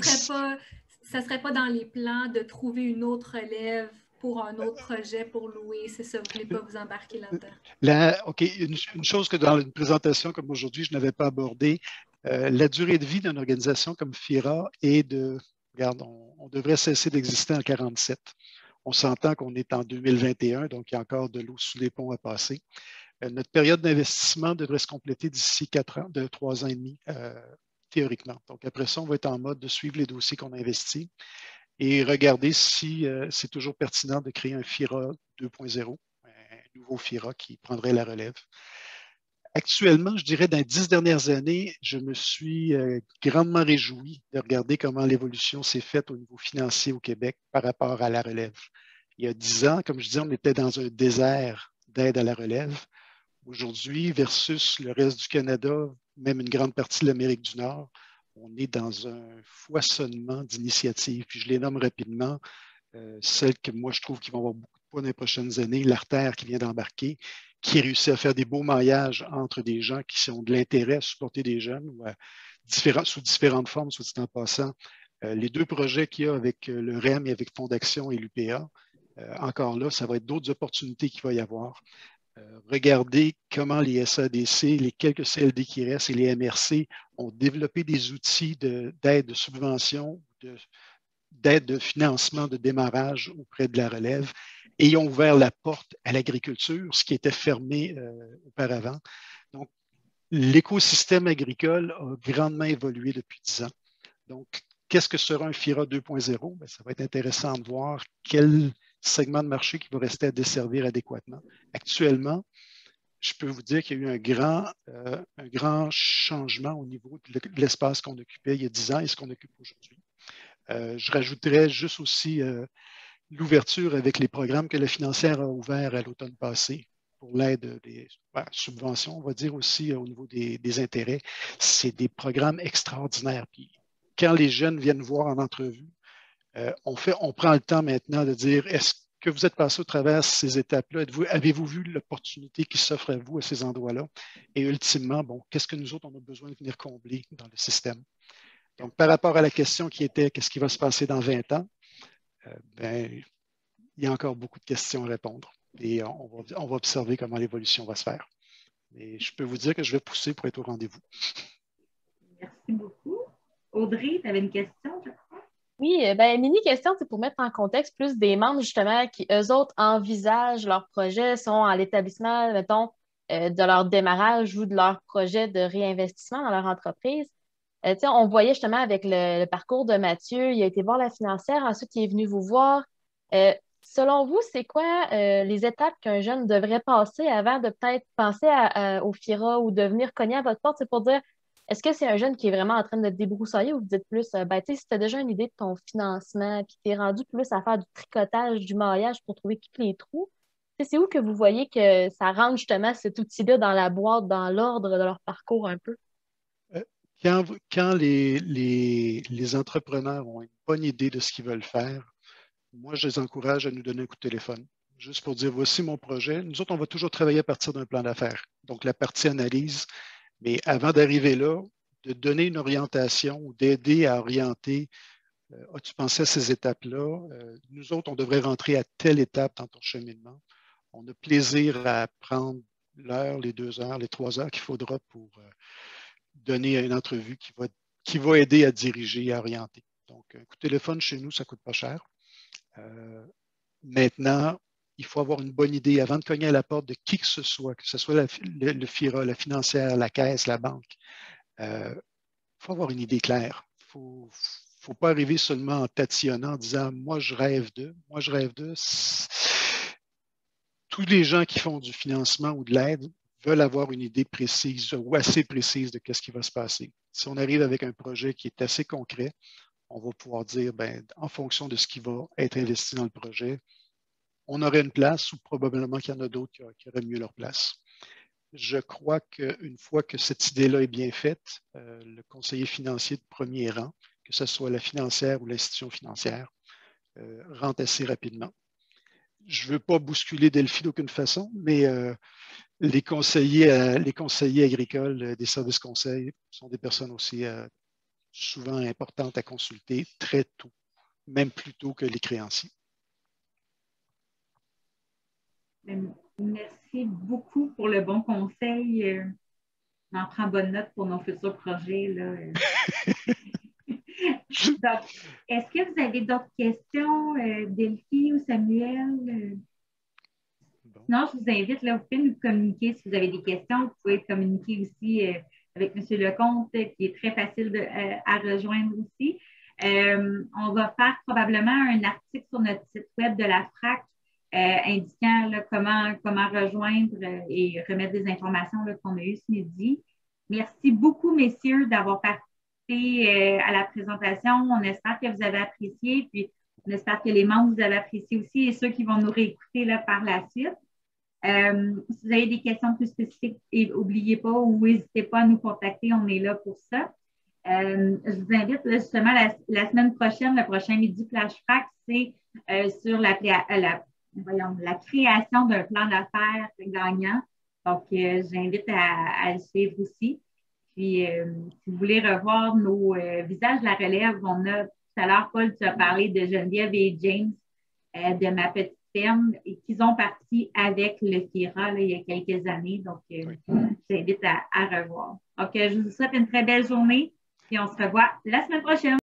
Ça serait pas dans les plans de trouver une autre relève pour un autre projet pour louer, c'est ça, vous ne voulez pas vous embarquer là-dedans? OK, une chose que dans une présentation comme aujourd'hui, je n'avais pas abordée, la durée de vie d'une organisation comme FIRA est regarde, on devrait cesser d'exister en 1947. On s'entend qu'on est en 2021, donc il y a encore de l'eau sous les ponts à passer. Notre période d'investissement devrait se compléter d'ici 3 ans et demi, théoriquement. Donc, après ça, on va être en mode de suivre les dossiers qu'on a investis et regarder si c'est toujours pertinent de créer un FIRA 2.0, un nouveau FIRA qui prendrait la relève. Actuellement, je dirais, dans les 10 dernières années, je me suis grandement réjoui de regarder comment l'évolution s'est faite au niveau financier au Québec par rapport à la relève. Il y a 10 ans, comme je disais, on était dans un désert d'aide à la relève. Aujourd'hui, versus le reste du Canada, même une grande partie de l'Amérique du Nord, on est dans un foisonnement d'initiatives. Puis je les nomme rapidement. Celles que moi, je trouve qui vont avoir beaucoup de poids dans les prochaines années, l'Artère qui vient d'embarquer, qui réussit à faire des beaux maillages entre des gens qui ont de l'intérêt à supporter des jeunes ou sous différentes formes, soit dit en passant. Les 2 projets qu'il y a avec le REM et avec Fonds d'Action et l'UPA, encore là, ça va être d'autres opportunités qu'il va y avoir. Regardez comment les SADC, les quelques CLD qui restent et les MRC ont développé des outils d'aide, de subvention, d'aide de financement de démarrage auprès de la relève et ont ouvert la porte à l'agriculture, ce qui était fermé auparavant. Donc, l'écosystème agricole a grandement évolué depuis 10 ans. Donc, qu'est-ce que sera un FIRA 2.0? Ça va être intéressant de voir quel segment de marché qui va rester à desservir adéquatement. Actuellement, je peux vous dire qu'il y a eu un grand changement au niveau de l'espace qu'on occupait il y a 10 ans et ce qu'on occupe aujourd'hui. Je rajouterais juste aussi l'ouverture avec les programmes que la financière a ouverts à l'automne passé pour l'aide des subventions, on va dire aussi au niveau des intérêts. C'est des programmes extraordinaires. Puis quand les jeunes viennent voir en entrevue, on prend le temps maintenant de dire, est-ce que vous êtes passé au travers ces étapes-là? Avez-vous vu l'opportunité qui s'offre à vous à ces endroits-là? Et ultimement, bon, qu'est-ce que nous autres, on a besoin de venir combler dans le système? Donc, par rapport à la question qui était, qu'est-ce qui va se passer dans 20 ans? Il y a encore beaucoup de questions à répondre et on va observer comment l'évolution va se faire. Et je peux vous dire que je vais pousser pour être au rendez-vous. Merci beaucoup. Audrey, tu avais une question, je crois? Oui, mini question, c'est pour mettre en contexte plus des membres, justement, qui, eux autres, envisagent leur projet, sont à l'établissement, mettons, de leur démarrage ou de leur projet de réinvestissement dans leur entreprise. On voyait justement avec le parcours de Mathieu, il a été voir la financière, ensuite il est venu vous voir. Selon vous, c'est quoi les étapes qu'un jeune devrait passer avant de peut-être penser au FIRA ou de venir cogner à votre porte? C'est pour dire, est-ce que c'est un jeune qui est vraiment en train de te débroussailler ou vous dites plus, si tu as déjà une idée de ton financement puis tu es rendu plus à faire du tricotage, du maillage pour trouver tous les trous, c'est où que vous voyez que ça rentre justement cet outil-là dans la boîte, dans l'ordre de leur parcours un peu? Quand les entrepreneurs ont une bonne idée de ce qu'ils veulent faire, moi, je les encourage à nous donner un coup de téléphone, juste pour dire, voici mon projet. Nous autres, on va toujours travailler à partir d'un plan d'affaires. Donc, la partie analyse, mais avant d'arriver là, de donner une orientation ou d'aider à orienter, as-tu pensé à ces étapes-là? Nous autres, on devrait rentrer à telle étape dans ton cheminement. On a plaisir à prendre l'heure, les 2 heures, les 3 heures qu'il faudra pour donner une entrevue qui va aider à diriger, à orienter. Donc, un coup de téléphone chez nous, ça ne coûte pas cher. Maintenant, il faut avoir une bonne idée avant de cogner à la porte de qui que ce soit le FIRA, la financière, la caisse, la banque. Il faut avoir une idée claire. Il ne faut pas arriver seulement en tatillonnant, en disant « moi, je rêve de ». Moi, je rêve de. Tous les gens qui font du financement ou de l'aide veulent avoir une idée précise ou assez précise de ce qui va se passer. Si on arrive avec un projet qui est assez concret, on va pouvoir dire, en fonction de ce qui va être investi dans le projet, on aurait une place ou probablement qu'il y en a d'autres qui auraient mieux leur place. Je crois qu'une fois que cette idée-là est bien faite, le conseiller financier de premier rang, que ce soit la financière ou l'institution financière, rentre assez rapidement. Je ne veux pas bousculer Delphi d'aucune façon, mais les conseillers agricoles des services conseils sont des personnes aussi souvent importantes à consulter très tôt, même plus tôt que les créanciers. Merci beaucoup pour le bon conseil. On en prend bonne note pour nos futurs projets. Là. Donc, est-ce que vous avez d'autres questions, Delphi ou Samuel? Bon. Sinon, je vous invite, là, vous pouvez nous communiquer si vous avez des questions. Vous pouvez communiquer aussi avec M. Lecomte, qui est très facile à rejoindre aussi. On va faire probablement un article sur notre site web de la FRAC indiquant là, comment rejoindre et remettre des informations qu'on a eues ce midi. Merci beaucoup, messieurs, d'avoir participé à la présentation. On espère que vous avez apprécié, puis on espère que les membres vous avez apprécié aussi et ceux qui vont nous réécouter là, par la suite. Si vous avez des questions plus spécifiques, n'oubliez pas ou n'hésitez pas à nous contacter, on est là pour ça. Je vous invite là, justement la semaine prochaine, le prochain midi Flash Frac, c'est sur la création d'un plan d'affaires gagnant. Donc, j'invite à le suivre aussi. Puis, si vous voulez revoir nos visages de la relève, on a tout à l'heure, Paul, tu as parlé de Geneviève et James de Ma Petite Ferme et qu'ils ont parti avec le FIRA là, il y a quelques années. Donc, j'invite à revoir. Donc, je vous souhaite une très belle journée et on se revoit la semaine prochaine.